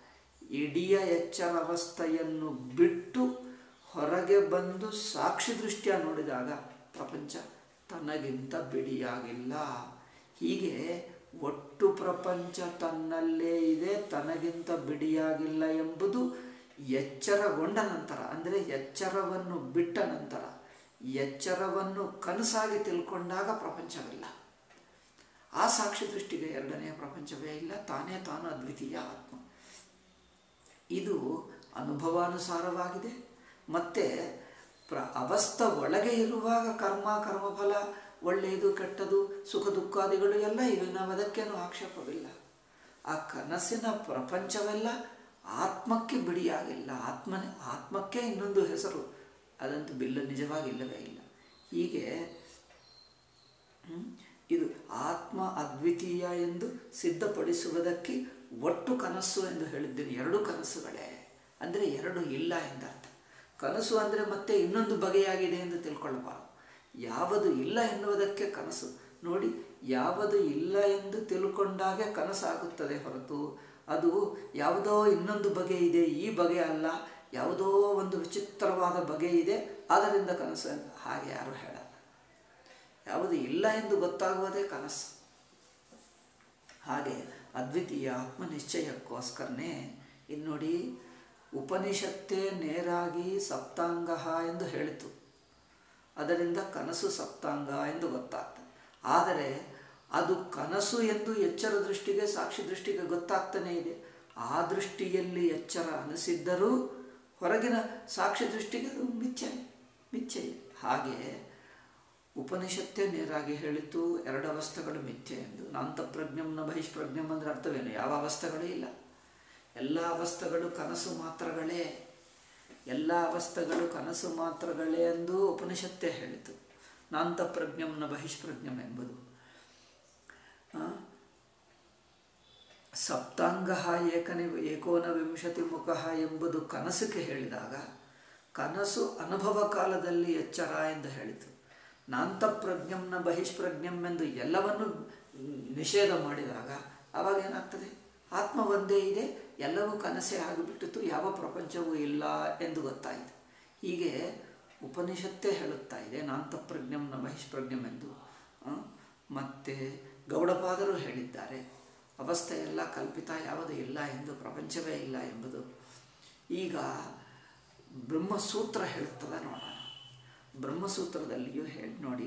ಇಡೀ ಎಚ್ಚರಾವಸ್ಥೆಯನ್ನು ಬಿಟ್ಟು ಹೊರಗೆ ಬಂದು ಸಾಕ್ಷಿ ದೃಷ್ಟಿಯ ನೋಡಿದಾಗ ಪ್ರಪಂಚ ತನಗಿಂತ ಬಿಡಿಯಾಗಿಲ್ಲ. ಹೀಗೆ ಒಟ್ಟು ಪ್ರಪಂಚ ತನ್ನಲ್ಲೇ ಇದೆ, ತನಗಿಂತ ಬಿಡಿಯಾಗಿಲ್ಲ ಎಂಬುದು ಎಚ್ಚರಗೊಂಡ ನಂತರ, ಅಂದರೆ ಎಚ್ಚರವನ್ನು ಬಿಟ್ಟ ನಂತರ, ಎಚ್ಚರವನ್ನು ಕನಸಾಗಿ ತಿಳ್ಕೊಂಡಾಗ ಪ್ರಪಂಚವಿಲ್ಲ. ಆ ಸಾಕ್ಷಿ ದೃಷ್ಟಿಗೆ ಎರಡನೆಯ ಪ್ರಪಂಚವೇ ಇಲ್ಲ, ತಾನೇ ತಾನು ಅದ್ವಿತೀಯ ಆತ್ಮ. ಇದು ಅನುಭವಾನುಸಾರವಾಗಿದೆ. ಮತ್ತು ಅವಸ್ಥೆ ಒಳಗೆ ಇರುವಾಗ ಕರ್ಮಫಲ, ಒಳ್ಳೆಯದು ಕೆಟ್ಟದು, ಸುಖ ದುಃಖಾದಿಗಳು ಎಲ್ಲ ಇವೆ, ನಾವು ಅದಕ್ಕೇನು ಆಕ್ಷೇಪವಿಲ್ಲ. ಆ ಕನಸಿನ ಪ್ರಪಂಚವೆಲ್ಲ ಆತ್ಮಕ್ಕೆ ಬಿಡಿಯಾಗಿಲ್ಲ. ಆತ್ಮಕ್ಕೆ ಇನ್ನೊಂದು ಹೆಸರು, ಅದಂತೂ ನಿಜವಾಗಿಲ್ಲವೇ ಇಲ್ಲ. ಹೀಗೆ ಇದು ಆತ್ಮ ಅದ್ವಿತೀಯ ಎಂದು ಸಿದ್ಧಪಡಿಸುವುದಕ್ಕೆ ಒಟ್ಟು ಕನಸು ಎಂದು ಹೇಳಿದ್ದೇನೆ. ಎರಡು ಕನಸುಗಳೇ, ಅಂದರೆ ಎರಡು ಇಲ್ಲ ಎಂದರ್ಥ. ಕನಸು ಅಂದರೆ ಮತ್ತೆ ಇನ್ನೊಂದು ಬಗೆಯಾಗಿದೆ ಎಂದು ತಿಳ್ಕೊಳ್ಳಬಾರದು. ಯಾವುದು ಇಲ್ಲ ಎನ್ನುವುದಕ್ಕೆ ಕನಸು. ನೋಡಿ, ಯಾವುದು ಇಲ್ಲ ಎಂದು ತಿಳ್ಕೊಂಡಾಗೆ ಕನಸಾಗುತ್ತದೆ ಹೊರತು ಅದು ಯಾವುದೋ ಇನ್ನೊಂದು ಬಗೆ ಇದೆ, ಈ ಬಗೆ ಅಲ್ಲ, ಯಾವುದೋ ಒಂದು ವಿಚಿತ್ರವಾದ ಬಗೆ ಇದೆ, ಆದ್ದರಿಂದ ಕನಸು ಅಂತ ಹಾಗೆ ಯಾರು ಹೇಳಲ್ಲ. ಯಾವುದು ಇಲ್ಲ ಎಂದು ಗೊತ್ತಾಗುವುದೇ ಕನಸು. ಹಾಗೆ ಅದ್ವಿತೀಯ ಆತ್ಮನಿಶ್ಚಯಕ್ಕೋಸ್ಕರನೇ ಇನ್ನು ನೋಡಿ, ಉಪನಿಷತ್ತೇ ನೇರಾಗಿ ಸಪ್ತಾಂಗ ಎಂದು ಹೇಳಿತು. ಅದರಿಂದ ಕನಸು ಸಪ್ತಾಂಗ ಎಂದು ಗೊತ್ತಾಗ್ತದೆ. ಆದರೆ ಅದು ಕನಸು ಎಂದು ಎಚ್ಚರ ದೃಷ್ಟಿಗೆ, ಸಾಕ್ಷಿ ದೃಷ್ಟಿಗೆ ಗೊತ್ತಾಗ್ತಾನೇ ಇದೆ. ಆ ದೃಷ್ಟಿಯಲ್ಲಿ ಎಚ್ಚರ ಅನಿಸಿದ್ದರೂ ಹೊರಗಿನ ಸಾಕ್ಷಿ ದೃಷ್ಟಿಗೆ ಅದು ಮಿಥ್ಯೆ. ಹಾಗೆ ಉಪನಿಷತ್ತೇ ನೇರಾಗಿ ಹೇಳಿತು ಎರಡು ಅವಸ್ಥೆಗಳು ಮಿಥ್ಯೆ ಎಂದು. ನಾಂತಪ್ರಜ್ಞಂನ ಬಹಿಷ್ಪ್ರಜ್ಞಂ ಅಂದರೆ ಅರ್ಥವೇನು? ಯಾವ ಅವಸ್ಥೆಗಳೂ ಇಲ್ಲ, ಎಲ್ಲ ಅವಸ್ಥೆಗಳು ಕನಸು ಮಾತ್ರಗಳೇ, ಎಲ್ಲ ಅವಸ್ಥೆಗಳು ಕನಸು ಮಾತ್ರಗಳೇ ಎಂದು ಉಪನಿಷತ್ತೇ ಹೇಳಿತು. ನಾಂತಪ್ರಜ್ಞಂನ ಬಹಿಷ್ಪ್ರಜ್ಞಂ ಎಂಬುದು. ಸಪ್ತಾಂಗ ಏಕೋನವಿಂಶತಿ ಮುಖ ಎಂಬುದು ಕನಸಿಗೆ ಹೇಳಿದಾಗ ಕನಸು ಅನುಭವ ಕಾಲದಲ್ಲಿ ಎಚ್ಚರ ಎಂದು ಹೇಳಿತು. ನಾಂತಪ್ರಜ್ಞಂನ ಬಹಿಷ್ಪ್ರಜ್ಞಂ ಎಂದು ಎಲ್ಲವನ್ನು ನಿಷೇಧ ಮಾಡಿದಾಗ ಆವಾಗ ಏನಾಗ್ತದೆ? ಆತ್ಮ ಒಂದೇ ಇದೆ, ಎಲ್ಲವೂ ಕನಸೇ ಆಗಿಬಿಟ್ಟಿತು, ಯಾವ ಪ್ರಪಂಚವೂ ಇಲ್ಲ ಎಂದು ಗೊತ್ತಾಯಿತು. ಹೀಗೆ ಉಪನಿಷತ್ತೇ ಹೇಳುತ್ತಾ ಇದೆ ನಾಂತಪ್ರಜ್ಞಂನ ಬಹಿಷ್ಪ್ರಜ್ಞಂ ಎಂದು. ಮತ್ತು ಗೌಡಪಾದರು ಹೇಳಿದ್ದಾರೆ ಅವಸ್ಥೆಯೆಲ್ಲ ಕಲ್ಪಿತ, ಯಾವುದೂ ಇಲ್ಲ ಎಂದು, ಪ್ರಪಂಚವೇ ಇಲ್ಲ ಎಂಬುದು. ಈಗ ಬ್ರಹ್ಮಸೂತ್ರ ಹೇಳುತ್ತದೆ ನೋಡೋಣ. ಬ್ರಹ್ಮಸೂತ್ರದಲ್ಲಿಯೂ ಹೇಳಿ ನೋಡಿ,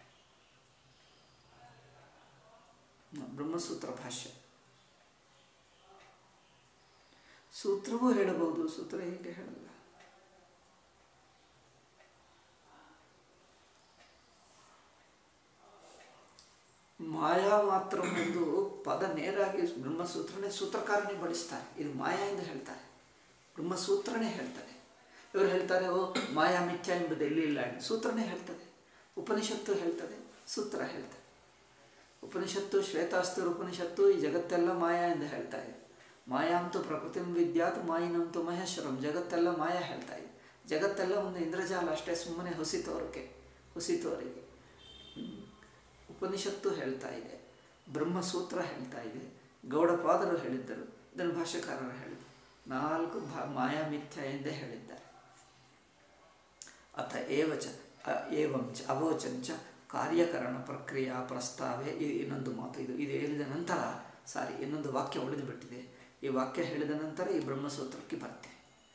ಬ್ರಹ್ಮಸೂತ್ರ ಭಾಷ್ಯ. ಸೂತ್ರವೂ ಹೇಳಬಹುದು, ಸೂತ್ರ ಹೇಗೆ ಹೇಳಲ್ಲ. ಮಾಯಾ ಮಾತ್ರ ಎಂದು ಪದ ನೇರಾಗಿ ಬ್ರಹ್ಮಸೂತ್ರನೇ ಸೂತ್ರಕಾರನೇ ಬಳಸ್ತಾರೆ. ಇದು ಮಾಯಾ ಎಂದು ಹೇಳ್ತಾರೆ, ಬ್ರಹ್ಮಸೂತ್ರನೇ ಹೇಳ್ತಾರೆ. ಇವರು ಹೇಳ್ತಾರೆ ಓ ಮಾಯಾ ಮಿಥ್ಯಾ ಎಂಬುದು ಇಲ್ಲ, ಸೂತ್ರನೇ ಹೇಳ್ತದೆ. ಉಪನಿಷತ್ತು ಹೇಳ್ತದೆ, ಸೂತ್ರ ಹೇಳ್ತದೆ. ಉಪನಿಷತ್ತು ಶ್ವೇತಾಸ್ತ್ರ ಉಪನಿಷತ್ತು ಈ ಜಗತ್ತೆಲ್ಲ ಮಾಯಾ ಎಂದು ಹೇಳ್ತಾ ಇದೆ. ಮಾಯಾಂತು ಪ್ರಕೃತಿಂ ವಿದ್ಯಾತ್ ಮಾಯಿನಂತು ಮಹೇಶ್ವರಂ, ಜಗತ್ತೆಲ್ಲ ಮಾಯಾ ಹೇಳ್ತಾ ಇದೆ. ಜಗತ್ತೆಲ್ಲ ಒಂದು ಇಂದ್ರಜಾಲ ಅಷ್ಟೇ, ಸುಮ್ಮನೆ ಹುಸಿತೋರಿಗೆ. ಉಪನಿಷತ್ತು ಹೇಳ್ತಾ ಇದೆ, ಬ್ರಹ್ಮಸೂತ್ರ ಹೇಳ್ತಾ ಇದೆ, ಗೌಡಪಾದರು ಹೇಳಿದ್ದರು, ಇದನ್ನು ಭಾಷ್ಯಕಾರರು ಹೇಳಿದರು. 4 ಮಾಯಾ ಮಿಥ್ಯ ಎಂದೇ ಹೇಳಿದ್ದಾರೆ. ಅಥ ಏವಂಚ ಅವೋಚಂಚ ಕಾರ್ಯಕರಣ ಪ್ರಕ್ರಿಯಾ ಪ್ರಸ್ತಾವೇ. ಇನ್ನೊಂದು ಮಾತು, ಇದು ಹೇಳಿದ ನಂತರ ಇನ್ನೊಂದು ವಾಕ್ಯ ಉಳಿದು ಬಿಟ್ಟಿದೆ. ಈ ವಾಕ್ಯ ಹೇಳಿದ ನಂತರ ಈ ಬ್ರಹ್ಮಸೂತ್ರಕ್ಕೆ ಬರ್ತೇನೆ.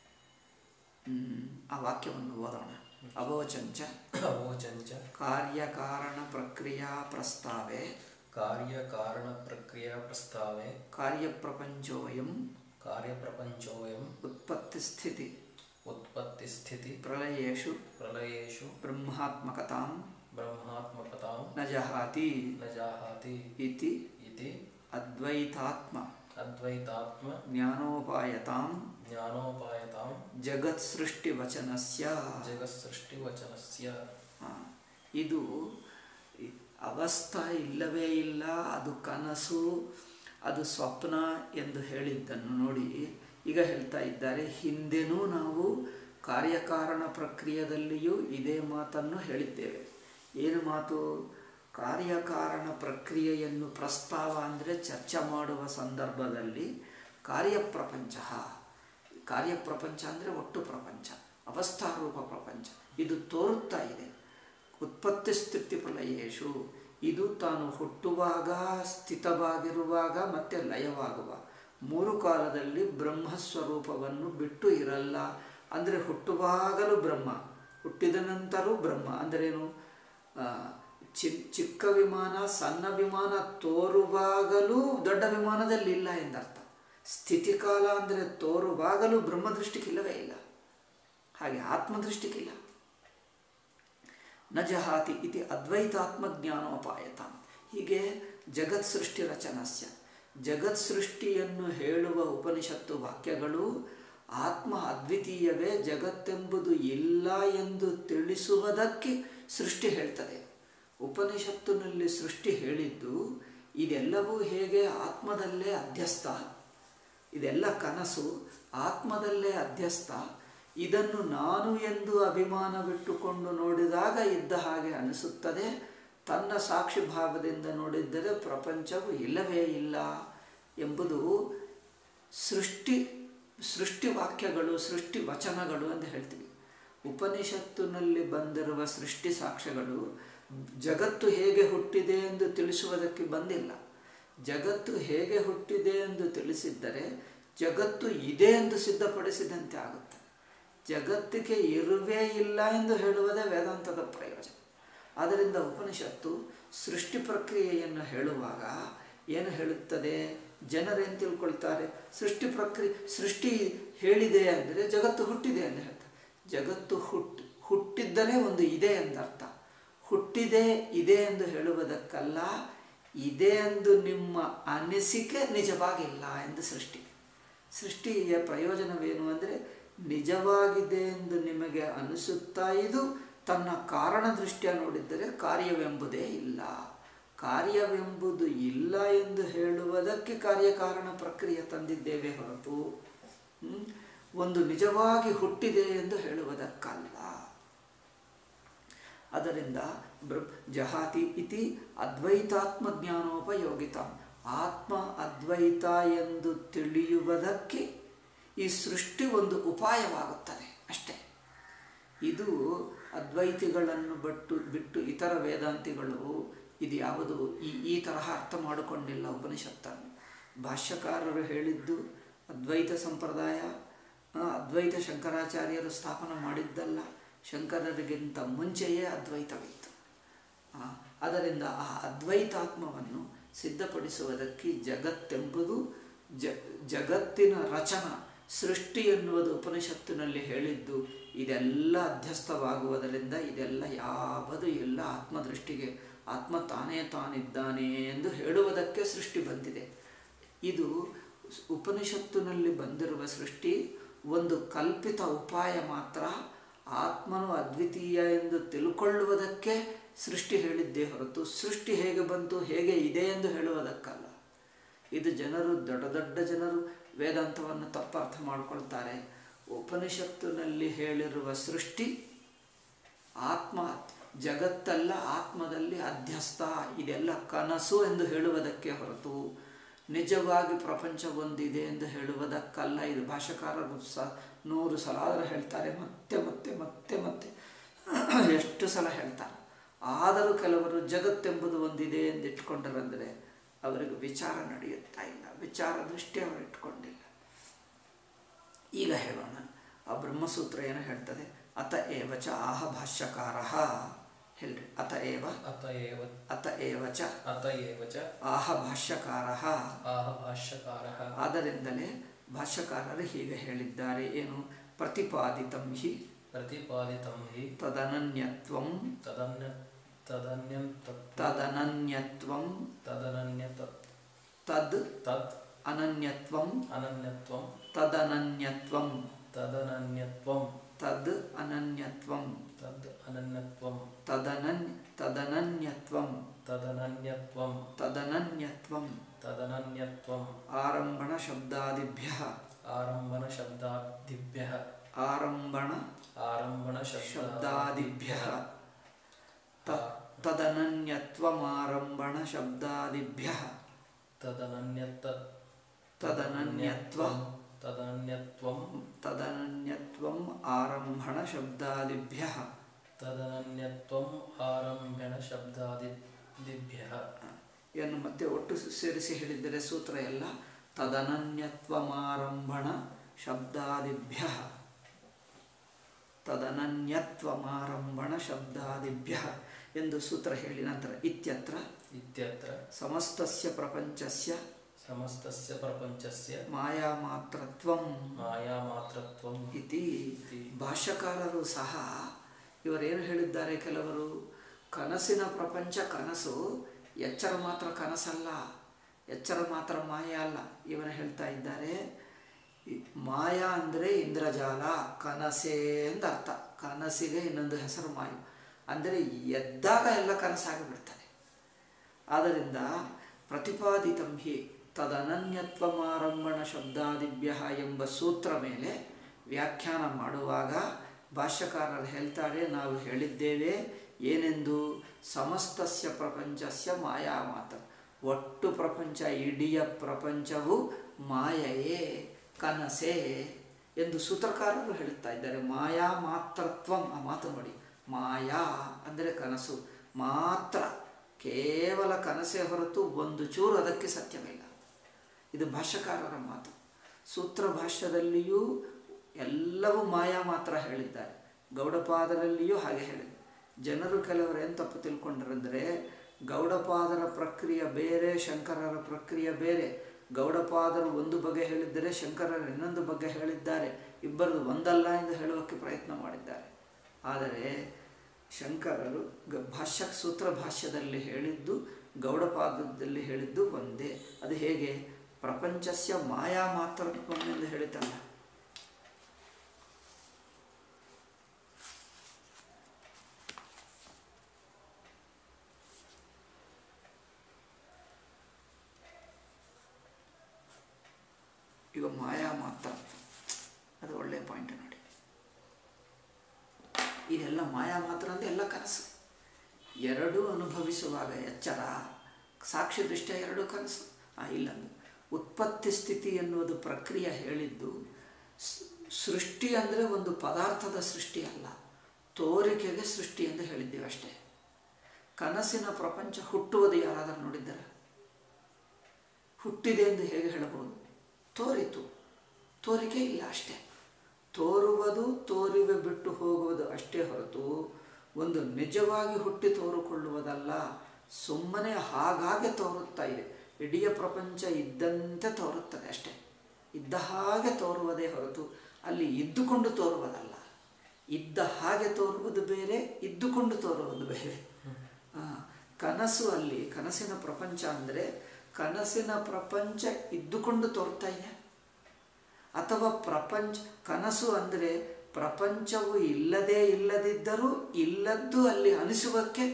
ಆ ವಾಕ್ಯವನ್ನು ಓದೋಣ. ಅವೋಚಂಚ ಕಾರ್ಯಕಾರಣ ಪ್ರಕ್ರಿಯಾ ಪ್ರಸ್ತಾವೇ ಕಾರ್ಯಪ್ರಪಂಚೋಯಂ ಉತ್ಪತ್ತಿಸ್ಥಿತಿ ಪ್ರಳಯೇಷು ಬ್ರಹ್ಮಾತ್ಮಕತಾಂ ನ ಜಹಾತಿ ಇತಿ ಅದ್ವೈತಾತ್ಮ ಜ್ಞಾನೋಪಾಯತಾಂ ಜಗತ್ ಸೃಷ್ಟಿ ವಚನಸ್ಯ. ಇದು ಅವಸ್ಥಾ ಇಲ್ಲವೇ ಇಲ್ಲ, ಅದು ಕನಸು, ಅದು ಸ್ವಪ್ನ ಎಂದು ಹೇಳಿದ್ದನ್ನು ನೋಡಿ ಈಗ ಹೇಳ್ತಾ ಇದ್ದಾರೆ. ಹಿಂದೆನೂ ನಾವು ಕಾರ್ಯಕಾರಣ ಪ್ರಕ್ರಿಯೆಯಲ್ಲಿಯೂ ಇದೇ ಮಾತನ್ನು ಹೇಳಿದ್ದೇವೆ. ಏನು ಮಾತು? ಕಾರ್ಯಕಾರಣ ಪ್ರಕ್ರಿಯೆಯನ್ನು ಪ್ರಸ್ತಾವ ಅಂದರೆ ಚರ್ಚೆ ಮಾಡುವ ಸಂದರ್ಭದಲ್ಲಿ ಕಾರ್ಯಪ್ರಪಂಚ ಕಾರ್ಯಪ್ರಪಂಚ ಅಂದರೆ ಒಟ್ಟು ಪ್ರಪಂಚ, ಅವಸ್ಥಾರೂಪ ಪ್ರಪಂಚ. ಇದು ತೋರುತ್ತಾ ಇದೆ. ಉತ್ಪತ್ತಿ ಸ್ಥಿತಿ ಪ್ರಲಯೇಶು, ಇದು ತಾನು ಹುಟ್ಟುವಾಗ, ಸ್ಥಿತವಾಗಿರುವಾಗ ಮತ್ತು ಲಯವಾಗುವ 3 ಕಾಲದಲ್ಲಿ ಬ್ರಹ್ಮಸ್ವರೂಪವನ್ನು ಬಿಟ್ಟು ಇರಲ್ಲ. ಅಂದರೆ ಹುಟ್ಟುವಾಗಲೂ ಬ್ರಹ್ಮ, ಹುಟ್ಟಿದ ನಂತರವೂ ಬ್ರಹ್ಮ. ಅಂದ್ರೇನು? ಚಿಕ್ಕ ವಿಮಾನ, ಸಣ್ಣ ವಿಮಾನ ತೋರುವಾಗಲೂ ದೊಡ್ಡ ವಿಮಾನದಲ್ಲಿ ಇಲ್ಲ ಎಂದರ್ಥ. ಸ್ಥಿತಿಕಾಲ ಅಂದರೆ ತೋರುವಾಗಲೂ ಬ್ರಹ್ಮದೃಷ್ಟಿಗಿಲ್ಲವೇ ಇಲ್ಲ, ಹಾಗೆ ಆತ್ಮದೃಷ್ಟಿಗಿಲ್ಲ. ನ ಜಹಾತಿ ಇತಿ ಅದ್ವೈತಾತ್ಮಜ್ಞಾನೋಪಾಯತ. ಹೀಗೆ ಜಗತ್ ಸೃಷ್ಟಿ ರಚನಸ್ಯ, ಜಗತ್ ಸೃಷ್ಟಿಯನ್ನು ಹೇಳುವ ಉಪನಿಷತ್ತು ವಾಕ್ಯಗಳು ಆತ್ಮ ಅದ್ವಿತೀಯವೇ, ಜಗತ್ತೆಂಬುದು ಇಲ್ಲ ಎಂದು ತಿಳಿಸುವುದಕ್ಕೆ ಸೃಷ್ಟಿ ಹೇಳ್ತದೆ. ಉಪನಿಷತ್ತಿನಲ್ಲಿ ಸೃಷ್ಟಿ ಹೇಳಿದ್ದು ಇದೆಲ್ಲವೂ ಹೇಗೆ ಆತ್ಮದಲ್ಲೇ ಅಧ್ಯಸ್ಥ, ಇದೆಲ್ಲ ಕನಸು, ಆತ್ಮದಲ್ಲೇ ಅಧ್ಯಸ್ಥ. ಇದನ್ನು ನಾನು ಎಂದು ಅಭಿಮಾನವಿಟ್ಟುಕೊಂಡು ನೋಡಿದಾಗ ಇದ್ದ ಹಾಗೆ ಅನಿಸುತ್ತದೆ. ತನ್ನ ಸಾಕ್ಷಿ ಭಾವದಿಂದ ನೋಡಿದ್ದರೆ ಪ್ರಪಂಚವು ಇಲ್ಲವೇ ಇಲ್ಲ ಎಂಬುದು ಸೃಷ್ಟಿ ವಾಕ್ಯಗಳು, ಸೃಷ್ಟಿ ವಚನಗಳು ಎಂದು ಹೇಳ್ತೀವಿ. ಉಪನಿಷತ್ತಿನಲ್ಲಿ ಬಂದಿರುವ ಸೃಷ್ಟಿ ಸಾಕ್ಷ್ಯಗಳು ಜಗತ್ತು ಹೇಗೆ ಹುಟ್ಟಿದೆ ಎಂದು ತಿಳಿಸುವುದಕ್ಕೆ ಬಂದಿಲ್ಲ. ಜಗತ್ತು ಹೇಗೆ ಹುಟ್ಟಿದೆ ಎಂದು ತಿಳಿಸಿದ್ದರೆ ಜಗತ್ತು ಇದೆ ಎಂದು ಸಿದ್ಧಪಡಿಸಿದಂತೆ ಆಗುತ್ತೆ. ಜಗತ್ತಿಗೆ ಇರುವೇ ಇಲ್ಲ ಎಂದು ಹೇಳುವುದೇ ವೇದಾಂತದ ಪ್ರಯೋಜನ. ಆದ್ದರಿಂದ ಉಪನಿಷತ್ತು ಸೃಷ್ಟಿ ಪ್ರಕ್ರಿಯೆಯನ್ನು ಹೇಳುವಾಗ ಏನು ಹೇಳುತ್ತದೆ? ಜನರೇನು ತಿಳ್ಕೊಳ್ತಾರೆ? ಸೃಷ್ಟಿ ಹೇಳಿದೆ ಅಂದರೆ ಜಗತ್ತು ಹುಟ್ಟಿದೆ ಎಂದು ಹೇಳ್ತಾರೆ. ಜಗತ್ತು ಹುಟ್ಟಿದ್ದರೆ ಒಂದು ಇದೆ ಎಂದರ್ಥ. ಹುಟ್ಟಿದೆ, ಇದೆ ಎಂದು ಹೇಳುವುದಕ್ಕಲ್ಲ, ಇದೆ ಎಂದು ನಿಮ್ಮ ಅನಿಸಿಕೆ ನಿಜವಾಗಿಲ್ಲ ಎಂದು ಸೃಷ್ಟಿಯ ಪ್ರಯೋಜನವೇನು ಅಂದರೆ ನಿಜವಾಗಿದೆ ಎಂದು ನಿಮಗೆ ಅನಿಸುತ್ತಾ ಇದು ತನ್ನ ಕಾರಣ ದೃಷ್ಟಿಯ ನೋಡಿದ್ದರೆ ಕಾರ್ಯವೆಂಬುದೇ ಇಲ್ಲ. ಕಾರ್ಯವೆಂಬುದು ಇಲ್ಲ ಎಂದು ಹೇಳುವುದಕ್ಕೆ ಕಾರ್ಯಕಾರಣ ಪ್ರಕ್ರಿಯೆ ತಂದಿದ್ದೇವೆ ಹೊರತು ಒಂದು ನಿಜವಾಗಿ ಹುಟ್ಟಿದೆ ಎಂದು ಹೇಳುವುದಕ್ಕಲ್ಲ. ಅದರಿಂದ ಜಹಾತಿ ಇತಿ ಅದ್ವೈತಾತ್ಮ ಜ್ಞಾನೋಪಯೋಗಿತ, ಆತ್ಮ ಅದ್ವೈತ ಎಂದು ತಿಳಿಯುವುದಕ್ಕೆ ಈ ಸೃಷ್ಟಿ ಒಂದು ಉಪಾಯವಾಗುತ್ತದೆ ಅಷ್ಟೇ. ಇದು ಅದ್ವೈತಿಗಳನ್ನು ಬಿಟ್ಟು ಇತರ ವೇದಾಂತಿಗಳು ಇದು ಯಾವುದು ಈ ತರಹ ಅರ್ಥ ಮಾಡಿಕೊಂಡಿಲ್ಲ ಉಪನಿಷತ್ತನ್ನು. ಭಾಷ್ಯಕಾರರು ಹೇಳಿದ್ದು ಅದ್ವೈತ ಸಂಪ್ರದಾಯ, ಅದ್ವೈತ ಶಂಕರಾಚಾರ್ಯರು ಸ್ಥಾಪನೆ ಮಾಡಿದ್ದಲ್ಲ, ಶಂಕರರಿಗಿಂತ ಮುಂಚೆಯೇ ಅದ್ವೈತವಿತ್ತು. ಅದರಿಂದ ಆ ಅದ್ವೈತಾತ್ಮವನ್ನು ಸಿದ್ಧಪಡಿಸುವುದಕ್ಕೆ ಜಗತ್ತೆಂಬುದು ಜಗತ್ತಿನ ರಚನಾ ಸೃಷ್ಟಿ ಎನ್ನುವುದು ಉಪನಿಷತ್ತಿನಲ್ಲಿ ಹೇಳಿದ್ದು ಇದೆಲ್ಲ ಅಧ್ಯಸ್ಥವಾಗುವುದರಿಂದ ಇದೆಲ್ಲ ಯಾವುದು ಎಲ್ಲ ಆತ್ಮದೃಷ್ಟಿಗೆ, ಆತ್ಮ ತಾನೇ ತಾನಿದ್ದಾನೆ ಎಂದು ಹೇಳುವುದಕ್ಕೆ ಸೃಷ್ಟಿ ಬಂದಿದೆ. ಇದು ಉಪನಿಷತ್ತಿನಲ್ಲಿ ಬಂದಿರುವ ಸೃಷ್ಟಿ ಒಂದು ಕಲ್ಪಿತ ಉಪಾಯ ಮಾತ್ರ. ಆತ್ಮನು ಅದ್ವಿತೀಯ ಎಂದು ತಿಳ್ಕೊಳ್ಳುವುದಕ್ಕೆ ಸೃಷ್ಟಿ ಹೇಳಿದ್ದೇ ಹೊರತು ಸೃಷ್ಟಿ ಹೇಗೆ ಬಂತು, ಹೇಗೆ ಇದೆ ಎಂದು ಹೇಳುವುದಕ್ಕಲ್ಲ. ಇದು ದೊಡ್ಡ ಜನರು ವೇದಾಂತವನ್ನು ತಪ್ಪರ್ಥ ಮಾಡಿಕೊಳ್ತಾರೆ. ಉಪನಿಷತ್ತಿನಲ್ಲಿ ಹೇಳಿರುವ ಸೃಷ್ಟಿ ಆತ್ಮ ಜಗತ್ತಲ್ಲ, ಆತ್ಮದಲ್ಲಿ ಅಧ್ಯಸ್ಥ, ಇದೆಲ್ಲ ಕನಸು ಎಂದು ಹೇಳುವುದಕ್ಕೆ ಹೊರತು ನಿಜವಾಗಿ ಪ್ರಪಂಚ ಒಂದಿದೆ ಎಂದು ಹೇಳುವುದಕ್ಕಲ್ಲ. ಇದು ಭಾಷಾಕಾರರು 100 ಸಲ ಆದರೂ ಹೇಳ್ತಾರೆ, ಮತ್ತೆ ಎಷ್ಟು ಸಲ ಹೇಳ್ತಾರೆ. ಆದರೂ ಕೆಲವರು ಜಗತ್ತೆಂಬುದು ಒಂದಿದೆ ಎಂದು ಇಟ್ಕೊಂಡರಂದರೆ ಅವರಿಗೆ ವಿಚಾರ ನಡೆಯುತ್ತಾ ಇಲ್ಲ, ವಿಚಾರ ದೃಷ್ಟಿ ಅವರು ಇಟ್ಕೊಂಡಿಲ್ಲ. ಈಗ ಹೇಳೋಣ, ಆ ಬ್ರಹ್ಮಸೂತ್ರ ಏನು ಹೇಳ್ತದೆ? ಅತ ಏವಚ ಆಹ ಭಾಷ್ಯಕಾರ ಹೇಳ್ರಿ. ಅತ ಏವಚ ಆಹ ಭಾಷ್ಯಕಾರ. ಆದ್ದರಿಂದಲೇ ಭಾಷ್ಯಕಾರರು ಹೀಗೆ ಹೇಳಿದ್ದಾರೆ. ಏನು? ಪ್ರತಿಪಾದಿತಂ ಹಿ ತದನನ್ಯತ್ವಂ ಅನನ್ಯತ್ವಂ ತದನನ್ಯತ್ವಂ ತದನನ್ಯತ್ವಂ ಆರಂಭಣ ಶಬ್ದಾದಿಭ್ಯಃ ತದನನ್ಯತ್ವಮಾರಂಭಣ ಶಬ್ದಾದಿಭ್ಯಃ ತದನನ್ಯತ್ವಂ ಆರಂಭಣ ಶಬ್ದಾದಿಭ್ಯಃ ಇನ್ನು ಮತ್ತೆ ಒಟ್ಟು ಸೇರಿಸಿ ಹೇಳಿದರೆ ಸೂತ್ರ ಎಲ್ಲ ತದನನ್ಯತ್ವಮಾರಂಭಣ ಶಬ್ದಾದಿಭ್ಯಃ ಎಂದು ಸೂತ್ರ ಹೇಳಿ ನಂತರ ಇತ್ಯತ್ರ ಸಮಸ್ತಸ್ಯ ಪ್ರಪಂಚಸ್ಯ ಮಾಯಾಮಾತ್ರತ್ವಂ ಇತಿ. ಭಾಷ್ಯಕಾರರು ಸಹ ಇವರೇನು ಹೇಳಿದ್ದಾರೆ, ಕೆಲವರು ಕನಸಿನ ಪ್ರಪಂಚ ಕನಸು, ಎಚ್ಚರ ಮಾತ್ರ ಕನಸಲ್ಲ, ಎಚ್ಚರ ಮಾತ್ರ ಮಾಯಾ ಅಲ್ಲ. ಇವನು ಹೇಳ್ತಾ ಇದ್ದಾರೆ ಮಾಯಾ ಅಂದರೆ ಇಂದ್ರಜಾಲ, ಕನಸೇ ಅಂತ ಅರ್ಥ. ಕನಸಿಗೆ ಇನ್ನೊಂದು ಹೆಸರು ಮಾಯು. ಅಂದರೆ ಎದ್ದಾಗ ಎಲ್ಲ ಕನಸಾಗಿಬಿಡ್ತದೆ. ಆದ್ದರಿಂದ ಪ್ರತಿಪಾದಿತಂ ಹಿ ತದನನ್ಯತ್ವಮಾರಂಭಣ ಶಬ್ದಾದಿಭ್ಯ ಎಂಬ ಸೂತ್ರ ಮೇಲೆ ವ್ಯಾಖ್ಯಾನ ಮಾಡುವಾಗ ಭಾಷ್ಯಕಾರರು ಹೇಳ್ತಾರೆ, ನಾವು ಹೇಳಿದ್ದೇವೆ ಏನೆಂದು, ಸಮಸ್ತಸ್ಯ ಪ್ರಪಂಚಸ್ಯ ಮಾಯಾ ಮಾತ್ರ. ಒಟ್ಟು ಪ್ರಪಂಚ, ಇಡೀ ಪ್ರಪಂಚವು ಮಾಯೆಯೇ, ಕನಸೇ ಎಂದು ಸೂತ್ರಕಾರರು ಹೇಳುತ್ತಾ ಇದ್ದಾರೆ. ಮಾಯಾ ಮಾತ್ರತ್ವಂ, ಆ ಮಾತು ನೋಡಿ, ಮಾಯಾ ಅಂದರೆ ಕನಸು ಮಾತ್ರ, ಕೇವಲ ಕನಸೇ ಹೊರತು ಒಂದು ಚೂರು ಅದಕ್ಕೆ ಸತ್ಯವಿಲ್ಲ. ಇದು ಭಾಷ್ಯಕಾರರ ಮಾತು. ಸೂತ್ರ ಭಾಷ್ಯದಲ್ಲಿಯೂ ಎಲ್ಲವೂ ಮಾಯಾ ಮಾತ್ರ ಹೇಳಿದ್ದಾರೆ, ಗೌಡಪಾದರಲ್ಲಿಯೂ ಹಾಗೆ ಹೇಳಿದ್ದಾರೆ. ಜನರು ಕೆಲವರು ಏನು ತಪ್ಪು ತಿಳ್ಕೊಂಡ್ರಂದರೆ, ಗೌಡಪಾದರ ಪ್ರಕ್ರಿಯೆ ಬೇರೆ, ಶಂಕರರ ಪ್ರಕ್ರಿಯೆ ಬೇರೆ. ಗೌಡಪಾದರು ಒಂದು ಬಗೆ ಹೇಳಿದ್ದರೆ ಶಂಕರರು ಇನ್ನೊಂದು ಬಗ್ಗೆ ಹೇಳಿದ್ದಾರೆ. ಇಬ್ಬರದು ಒಂದಲ್ಲ ಎಂದು ಹೇಳುವಕ್ಕೆ ಪ್ರಯತ್ನ ಮಾಡಿದ್ದಾರೆ. ಆದರೆ ಶಂಕರರು ಸೂತ್ರ ಭಾಷ್ಯದಲ್ಲಿ ಹೇಳಿದ್ದು, ಗೌಡಪಾದದಲ್ಲಿ ಹೇಳಿದ್ದು ಒಂದೇ. ಅದು ಹೇಗೆ? ಪ್ರಪಂಚಸ್ಯ ಮಾಯಾ ಮಾತ್ರತ್ವವೆಂದು ಹೇಳಿತಲ್ಲ. ಈಗ ಮಾಯಾ ಮಾತ್ರ, ಅದು ಒಳ್ಳೆಯ ಪಾಯಿಂಟ್ ನೋಡಿ. ಇದೆಲ್ಲ ಮಾಯಾ ಮಾತ್ರ ಅಂದರೆ ಎಲ್ಲ ಕನಸು. ಎರಡೂ ಅನುಭವಿಸುವಾಗ ಎಚ್ಚರ, ಸಾಕ್ಷಿ ದೃಷ್ಟಿಯ ಎರಡೂ ಕನಸು. ಇಲ್ಲಂದು ಉತ್ಪತ್ತಿ ಸ್ಥಿತಿ ಎನ್ನುವುದು ಪ್ರಕ್ರಿಯೆ ಹೇಳಿದ್ದು. ಸೃಷ್ಟಿ ಅಂದರೆ ಒಂದು ಪದಾರ್ಥದ ಸೃಷ್ಟಿ ಅಲ್ಲ, ತೋರಿಕೆಗೆ ಸೃಷ್ಟಿ ಎಂದು ಹೇಳಿದ್ದೀವಿ ಅಷ್ಟೇ. ಕನಸಿನ ಪ್ರಪಂಚ ಹುಟ್ಟುವುದು ಯಾರಾದರೂ ನೋಡಿದ್ದಾರೆ? ಹುಟ್ಟಿದೆ ಎಂದು ಹೇಗೆ ಹೇಳಬಹುದು? ತೋರಿತು, ತೋರಿಕೆ ಇಲ್ಲ ಅಷ್ಟೇ. ತೋರುವುದು, ತೋರಿವೆ ಬಿಟ್ಟು ಹೋಗುವುದು ಅಷ್ಟೇ ಹೊರತು ಒಂದು ನಿಜವಾಗಿ ಹುಟ್ಟಿ ತೋರಿಕೊಳ್ಳುವುದಲ್ಲ. ಸುಮ್ಮನೆ ಹಾಗಾಗಿ ತೋರುತ್ತಾ ಇದೆ. ಇಡೀ ಪ್ರಪಂಚ ಇದ್ದಂತೆ ತೋರುತ್ತದೆ ಅಷ್ಟೇ. ಇದ್ದ ಹಾಗೆ ತೋರುವುದೇ ಹೊರತು ಅಲ್ಲಿ ಇದ್ದುಕೊಂಡು ತೋರುವುದಲ್ಲ. ಇದ್ದ ಹಾಗೆ ತೋರುವುದು ಬೇರೆ, ಇದ್ದುಕೊಂಡು ತೋರುವುದು ಬೇರೆ. ಕನಸು ಅಲ್ಲಿ, ಕನಸಿನ ಪ್ರಪಂಚ ಅಂದರೆ ಕನಸಿನ ಪ್ರಪಂಚ ಇದ್ದುಕೊಂಡು ತೋರ್ತಾ ಇದೆ. ಅಥವಾ ಕನಸು ಅಂದರೆ ಪ್ರಪಂಚವು ಇಲ್ಲದಿದ್ದರೂ ಇಲ್ಲದ್ದು ಅಲ್ಲಿ ಅನಿಸುವಕ್ಕೆ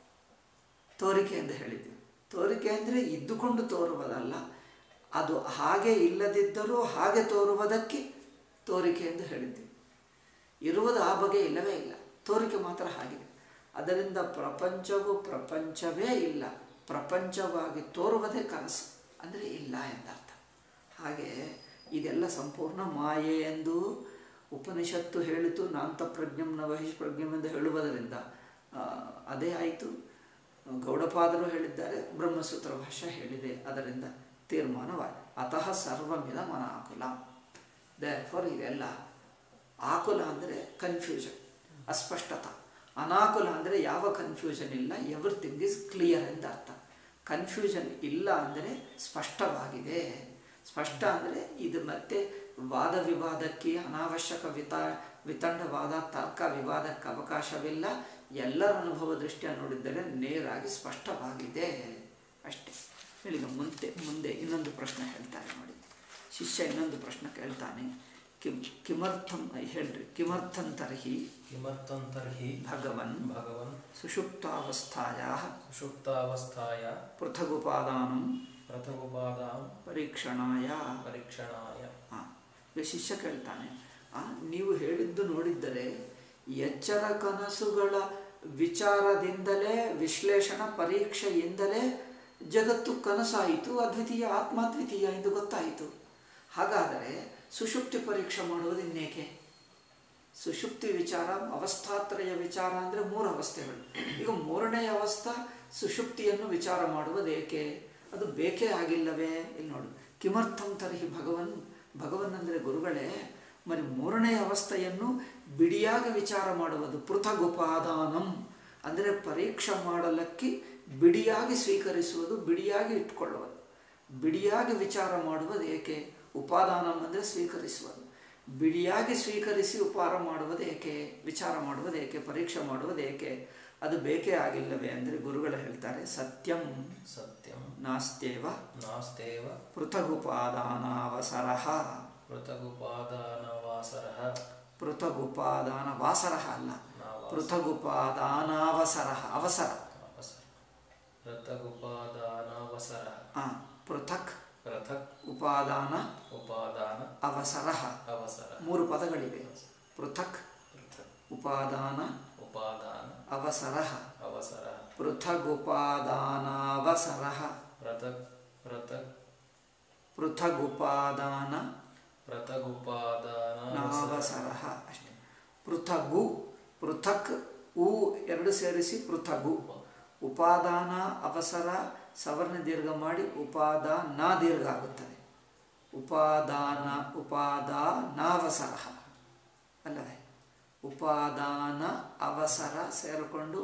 ತೋರಿಕೆ ಎಂದು ಹೇಳಿದ್ವಿ. ತೋರಿಕೆ ಅಂದರೆ ಇದ್ದುಕೊಂಡು ತೋರುವುದಲ್ಲ, ಅದು ಹಾಗೆ ಇಲ್ಲದಿದ್ದರೂ ಹಾಗೆ ತೋರುವುದಕ್ಕೆ ತೋರಿಕೆ ಎಂದು ಹೇಳಿದ್ವಿ. ಇರುವುದು ಆ ಬಗೆ ಇಲ್ಲವೇ ಇಲ್ಲ, ತೋರಿಕೆ ಮಾತ್ರ ಆಗಿದೆ. ಅದರಿಂದ ಪ್ರಪಂಚವು ಪ್ರಪಂಚವೇ ಇಲ್ಲ, ಪ್ರಪಂಚವಾಗಿ ತೋರುವುದೇ ಕನಸು ಅಂದರೆ ಇಲ್ಲ ಎಂದರ್ಥ. ಹಾಗೆ ಇದೆಲ್ಲ ಸಂಪೂರ್ಣ ಮಾಯೆ ಎಂದು ಉಪನಿಷತ್ತು ಹೇಳಿತು. ನಾಂತ ಪ್ರಜ್ಞಂ ನ ಬಹಿಷ್ ಪ್ರಜ್ಞಂ ಎಂದು ಹೇಳುವುದರಿಂದ ಅದೇ ಆಯಿತು. ಗೌಡಪಾದರು ಹೇಳಿದ್ದಾರೆ, ಬ್ರಹ್ಮಸೂತ್ರ ಭಾಷ್ಯ ಹೇಳಿದೆ. ಅದರಿಂದ ತೀರ್ಮಾನವಾದ ಅತಃ ಸರ್ವಮಿದ ಅನಾಕುಲ. ದೇರ್ಫೋರ್ ಇದೆಲ್ಲ ಆಕುಲ ಅಂದರೆ ಕನ್ಫ್ಯೂಷನ್, ಅಸ್ಪಷ್ಟತ. ಅನಾಕುಲ ಅಂದರೆ ಯಾವ ಕನ್ಫ್ಯೂಷನ್ ಇಲ್ಲ, ಎವ್ರಿಥಿಂಗ್ ಈಸ್ ಕ್ಲಿಯರ್ ಅಂತ ಅರ್ಥ. ಕನ್ಫ್ಯೂಷನ್ ಇಲ್ಲ ಅಂದರೆ ಸ್ಪಷ್ಟವಾಗಿದೆ. ಸ್ಪಷ್ಟ ಅಂದರೆ ಇದು ಮತ್ತೆ ವಾದ ವಿವಾದಕ್ಕೆ, ಅನಾವಶ್ಯಕ ವಿತಂಡವಾದ ತರ್ಕ ವಿವಾದಕ್ಕೆ ಅವಕಾಶವಿಲ್ಲ. ಎಲ್ಲರ ಅನುಭವ ದೃಷ್ಟಿಯ ನೋಡಿದರೆ ನೇರಾಗಿ ಸ್ಪಷ್ಟವಾಗಿದೆ ಅಷ್ಟೇ. ಈಗ ಮುಂದೆ ಇನ್ನೊಂದು ಪ್ರಶ್ನೆ ಹೇಳ್ತಾರೆ ನೋಡಿ. ಶಿಷ್ಯ ಇನ್ನೊಂದು ಪ್ರಶ್ನೆ ಕೇಳ್ತಾನೆ. ಕಿಮರ್ಥಂ ಹೇಳ್ರಿ. ಕಿಮರ್ಥಂ ತರ್ಹಿ ಭಗವನ್ ಸುಷುಪ್ತಾವಸ್ಥಾಯಾಃ ಪೃಥಗುಪಾದಾನಂ ಪರೀಕ್ಷಣಾಯ. ಈಗ ಶಿಷ್ಯ ಕೇಳ್ತಾನೆ, ನೀವು ಹೇಳಿದ್ದು ನೋಡಿದ್ದರೆ ಎಚ್ಚರ ಕನಸುಗಳ ವಿಚಾರದಿಂದಲೇ, ವಿಶ್ಲೇಷಣ ಪರೀಕ್ಷೆಯಿಂದಲೇ ಜಗತ್ತು ಕನಸಾಯಿತು, ಅದ್ವಿತೀಯ ಆತ್ಮಾದ್ವಿತೀಯ ಎಂದು ಗೊತ್ತಾಯಿತು. ಹಾಗಾದರೆ ಸುಷುಪ್ತಿ ಪರೀಕ್ಷೆ ಮಾಡುವುದು ಇನ್ನೇಕೆ? ಸುಷುಪ್ತಿ ವಿಚಾರ, ಅವಸ್ಥಾತ್ರಯ ವಿಚಾರ ಅಂದರೆ 3 ಅವಸ್ಥೆಗಳು. ಈಗ 3ನೇ ಅವಸ್ಥಾ ಸುಷುಪ್ತಿಯನ್ನು ವಿಚಾರ ಮಾಡುವುದೇಕೆ? ಅದು ಬೇಕೇ ಆಗಿಲ್ಲವೇ? ಇಲ್ಲಿ ನೋಡು, ಕಿಮರ್ಥಂ ತರ್ಹಿ ಭಗವನ್ ಅಂದರೆ ಗುರುಗಳೇ, మరి 3ನೇ ಅವಸ್ಥೆಯನ್ನು ಬಿಡಿಯಾಗಿ ವಿಚಾರ ಮಾಡುವುದು. ಪೃಥಗುಪಾದಾನಂ ಅಂದರೆ ಪರೀಕ್ಷೆ ಮಾಡಲಕ್ಕೆ ಬಿಡಿಯಾಗಿ ಸ್ವೀಕರಿಸುವುದು, ಬಿಡಿಯಾಗಿ ಇಟ್ಕೊಳ್ಳುವುದು. ಬಿಡಿಯಾಗಿ ವಿಚಾರ ಮಾಡುವುದು ಏಕೆ? ಉಪಾದಾನಂ ಅಂದರೆ ಸ್ವೀಕರಿಸುವುದು. ಬಿಡಿಯಾಗಿ ಸ್ವೀಕರಿಸಿ ಉಪಹಾರ ಮಾಡುವುದು ಏಕೆ? ವಿಚಾರ ಮಾಡುವುದು ಏಕೆ? ಪರೀಕ್ಷೆ ಮಾಡುವುದು ಏಕೆ? ಅದು ಬೇಕೇ ಆಗಿಲ್ಲವೇ ಅಂದರೆ ಗುರುಗಳು ಹೇಳ್ತಾರೆ, ಸತ್ಯಂ ಸತ್ಯಂ ನಾಸ್ತ್ಯೇವ ನಾಸ್ತ್ಯೇವ ಪೃಥಗುಪಾದಾನಾವಸರಃ. ಪೃಥಗುಪಾದಾನವಾಸರಃ. ಪೃಥಗುಪಾದಾನ ವಾಸರಃ ಅಲ್ಲ, ಪೃಥಗುಪಾದಾನಾವಸರಃ. ಅವಸರ ಪೃಥಗುಪಾದಾನವಸರಃ. ಪೃಥಕ್ ಪೃಥಕ್ ಉಪಾದಾನ ಉಪಾದಾನ ಅವಸರಃ. ಅವಸರ 3 ಪದಗಳಿವೆ. ಪೃಥಕ್ ಉಪಾದಾನ ಉಪಾದಾನ ಅವಸರಃ. ಅವಸರ ಪೃಥಗುಪಾದಾನಾವಸರಃ. ಪೃಥಕ್ ಪೃಥಕ್ ಪೃಥಗುಪಾದಾನ ಪೃಥಗುಪಾದಾನಾವಸರಃ. ಅಷ್ಟೇ. ಪೃಥಗು, ಪೃಥಕ್ ಉ 2 ಸೇರಿಸಿ ಪೃಥಗು. ಉಪಾದಾನ ಅವಸರ ಸವರ್ಣ ದೀರ್ಘ ಮಾಡಿ ಉಪಾದಾನ ದೀರ್ಘ ಆಗುತ್ತದೆ. ಉಪಾದಾನ ಉಪಾದಾನಾವಸರಃ ಅಲ್ಲವೇ? ಉಪಾದಾನ ಅವಸರ ಸೇರಿಕೊಂಡು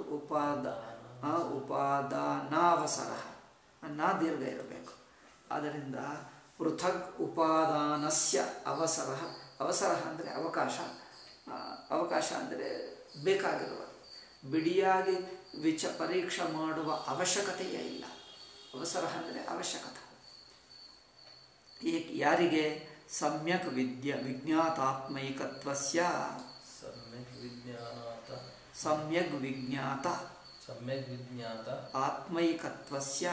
ಉಪಾದಾನಾವಸರಃ ನಾ ದೀರ್ಘ ಇರಬೇಕು. ಆದ್ದರಿಂದ ಪೃಥಗ್ ಉಪಾದಾನಸ್ಯ ಅವಸರಃ. ಅವಸರ ಅಂದರೆ ಅವಕಾಶ, ಅವಕಾಶ ಅಂದರೆ ಬೇಕಾಗಿರುವ, ಬಿಡಿಯಾಗಿ ಪರೀಕ್ಷೆ ಮಾಡುವ ಅವಶ್ಯಕತೆಯೇ ಇಲ್ಲ. ಅವಸರ ಅಂದರೆ ಅವಶ್ಯಕತೆ. ಯಾರಿಗೆ? ಸಮ್ಯಕ್ ವಿಜ್ಞಾತಾತ್ಮೈಕತ್ವಸ್ಯ. ಸಮ್ಯಕ್ ವಿಜ್ಞಾತ ಆತ್ಮೈಕತ್ವಸ್ಯ.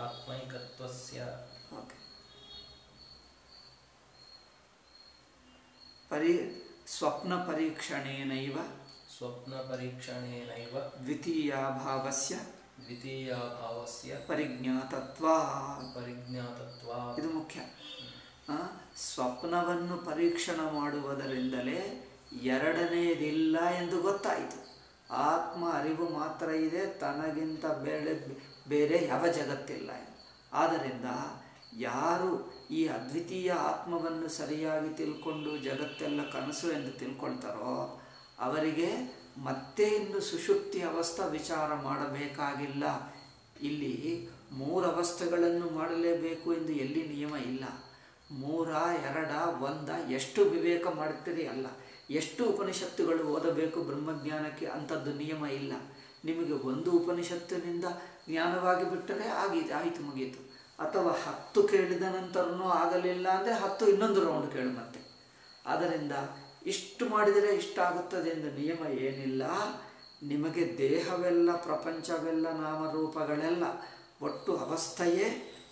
ಓಕೆ. ಸ್ವಪ್ನ ಪರೀಕ್ಷಣೇನೈವ ದ್ವಿತೀಯಾಭಾವಸ್ಯ ಪರಿಜ್ಞಾತತ್ವಾತ್. ಇದು ಮುಖ್ಯ. ಸ್ವಪ್ನವನ್ನು ಪರೀಕ್ಷಣೆ ಮಾಡುವುದರಿಂದಲೇ ಎರಡನೆಯದಿಲ್ಲ ಎಂದು ಗೊತ್ತಾಯಿತು. ಆತ್ಮ ಅರಿವು ಮಾತ್ರ ಇದೆ, ತನಗಿಂತ ಬೇರೆ ಯಾವ ಜಗತ್ತಿಲ್ಲ. ಆದ್ದರಿಂದ ಯಾರು ಈ ಅದ್ವಿತೀಯ ಆತ್ಮವನ್ನು ಸರಿಯಾಗಿ ತಿಳ್ಕೊಂಡು ಜಗತ್ತೆಲ್ಲ ಕನಸು ಎಂದು ತಿಳ್ಕೊಳ್ತಾರೋ ಅವರಿಗೆ ಮತ್ತೆ ಇನ್ನು ಸುಷುಪ್ತಿ ಅವಸ್ಥೆ ವಿಚಾರ ಮಾಡಬೇಕಾಗಿಲ್ಲ. ಇಲ್ಲಿ 3 ಅವಸ್ಥೆಗಳನ್ನು ಮಾಡಲೇಬೇಕು ಎಂದು ಎಲ್ಲಿ ನಿಯಮ ಇಲ್ಲ. 3, 2, 1 ಎಷ್ಟು ವಿವೇಕ ಮಾಡ್ತೀರಿ ಅಲ್ಲ, ಎಷ್ಟು ಉಪನಿಷತ್ತುಗಳು ಓದಬೇಕು ಬ್ರಹ್ಮಜ್ಞಾನಕ್ಕೆ ಅಂಥದ್ದು ನಿಯಮ ಇಲ್ಲ. ನಿಮಗೆ 1 ಉಪನಿಷತ್ತಿನಿಂದ ಜ್ಞಾನವಾಗಿ ಬಿಟ್ಟರೆ ಆಯಿತು, ಮುಗೀತು. ಅಥವಾ 10 ಕೇಳಿದ ನಂತರನೂ ಆಗಲಿಲ್ಲ ಅಂದರೆ 10 ಇನ್ನೊಂದು ರೌಂಡ್ ಕೇಳು ಮತ್ತೆ. ಆದ್ದರಿಂದ ಇಷ್ಟು ಮಾಡಿದರೆ ಇಷ್ಟಾಗುತ್ತದೆ ಎಂದು ನಿಯಮ ಏನಿಲ್ಲ. ನಿಮಗೆ ದೇಹವೆಲ್ಲ, ಪ್ರಪಂಚವೆಲ್ಲ, ನಾಮರೂಪಗಳೆಲ್ಲ ಒಟ್ಟು ಅವಸ್ಥೆಯೇ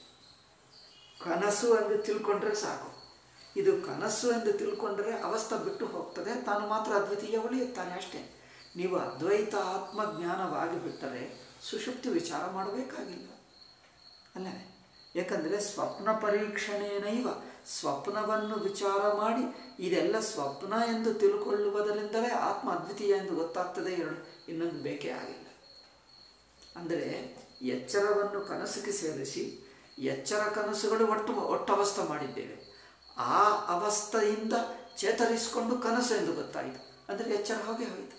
ಕನಸು ಎಂದು ತಿಳ್ಕೊಂಡ್ರೆ ಸಾಕು. ಇದು ಕನಸು ಎಂದು ತಿಳ್ಕೊಂಡ್ರೆ ಅವಸ್ಥೆ ಬಿಟ್ಟು ಹೋಗ್ತದೆ, ತಾನು ಮಾತ್ರ ಅದ್ವಿತೀಯ ಉಳಿಯುತ್ತಾನೆ ಅಷ್ಟೇ. ನೀವು ಅದ್ವೈತ ಆತ್ಮಜ್ಞಾನವಾಗಿ ಬಿಟ್ಟರೆ ಸುಷುಪ್ತಿ ವಿಚಾರ ಮಾಡಬೇಕಾಗಿಲ್ಲ ಅಲ್ಲವೇ? ಏಕೆಂದರೆ ಸ್ವಪ್ನ ಪರೀಕ್ಷಣೆಯನೈವ, ಸ್ವಪ್ನವನ್ನು ವಿಚಾರ ಮಾಡಿ ಇದೆಲ್ಲ ಸ್ವಪ್ನ ಎಂದು ತಿಳ್ಕೊಳ್ಳುವುದರಿಂದಲೇ ಆತ್ಮ ಅದ್ವಿತೀಯ ಎಂದು ಗೊತ್ತಾಗ್ತದೆ. ಇನ್ನೊಂದು ಬೇಕೇ ಆಗಿಲ್ಲ. ಅಂದರೆ ಎಚ್ಚರವನ್ನು ಕನಸಿಗೆ ಸೇರಿಸಿ ಎಚ್ಚರ ಕನಸುಗಳು ಒಟ್ಟು ಅವಸ್ಥೆ ಮಾಡಿದ್ದೇವೆ. ಆ ಅವಸ್ಥೆಯಿಂದ ಚೇತರಿಸಿಕೊಂಡು ಕನಸು ಎಂದು ಗೊತ್ತಾಯಿತು ಅಂದರೆ ಎಚ್ಚರ ಹೋಗಿ ಹೋಯಿತು.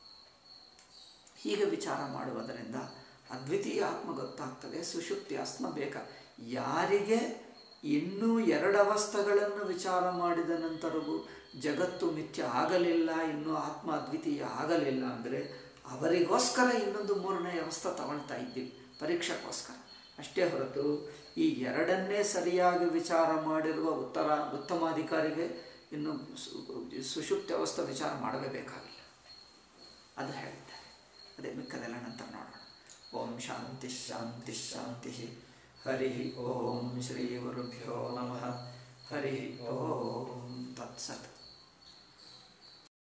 ಹೀಗೆ ವಿಚಾರ ಮಾಡುವುದರಿಂದ ಅದ್ವಿತೀಯ ಆತ್ಮ ಗೊತ್ತಾಗ್ತದೆ. ಸುಷುಪ್ತಿ ಆತ್ಮ ಬೇಕಾ? ಯಾರಿಗೆ ಇನ್ನೂ 2 ಅವಸ್ಥೆಗಳನ್ನು ವಿಚಾರ ಮಾಡಿದ ನಂತರವೂ ಜಗತ್ತು ಮಿಥ್ಯ ಆಗಲಿಲ್ಲ, ಇನ್ನೂ ಆತ್ಮ ಅದ್ವಿತೀಯ ಆಗಲಿಲ್ಲ ಅಂದರೆ ಅವರಿಗೋಸ್ಕರ ಇನ್ನೊಂದು 3ನೇ ಅವಸ್ಥೆ ತಗೊಳ್ತಾ ಇದ್ದೀವಿ, ಪರೀಕ್ಷೆಗೋಸ್ಕರ ಅಷ್ಟೇ ಹೊರತು ಈ 2ಅನ್ನೇ ಸರಿಯಾಗಿ ವಿಚಾರ ಮಾಡಿರುವ ಉತ್ತಮಾಧಿಕಾರಿಗೆ ಇನ್ನು ಸುಷುಪ್ತಿ ಅವಸ್ಥೆ ವಿಚಾರ ಮಾಡಲೇಬೇಕಾಗಿಲ್ಲ. ಅದು ಹೇಳಿದ್ದಾರೆ. ಅದೇ ಮಿಕ್ಕದೆಲ್ಲ ನಂತರ ನೋಡೋಣ. ಓಂ ಶಾಂತಿ ಶಾಂತಿ ಶಾಂತಿ. ಹರಿ ಓಂ ಶ್ರೀ ಗುರುಭ್ಯೋ ನಮಃ. ಹರಿ ಓಂ ತತ್ಸತ್.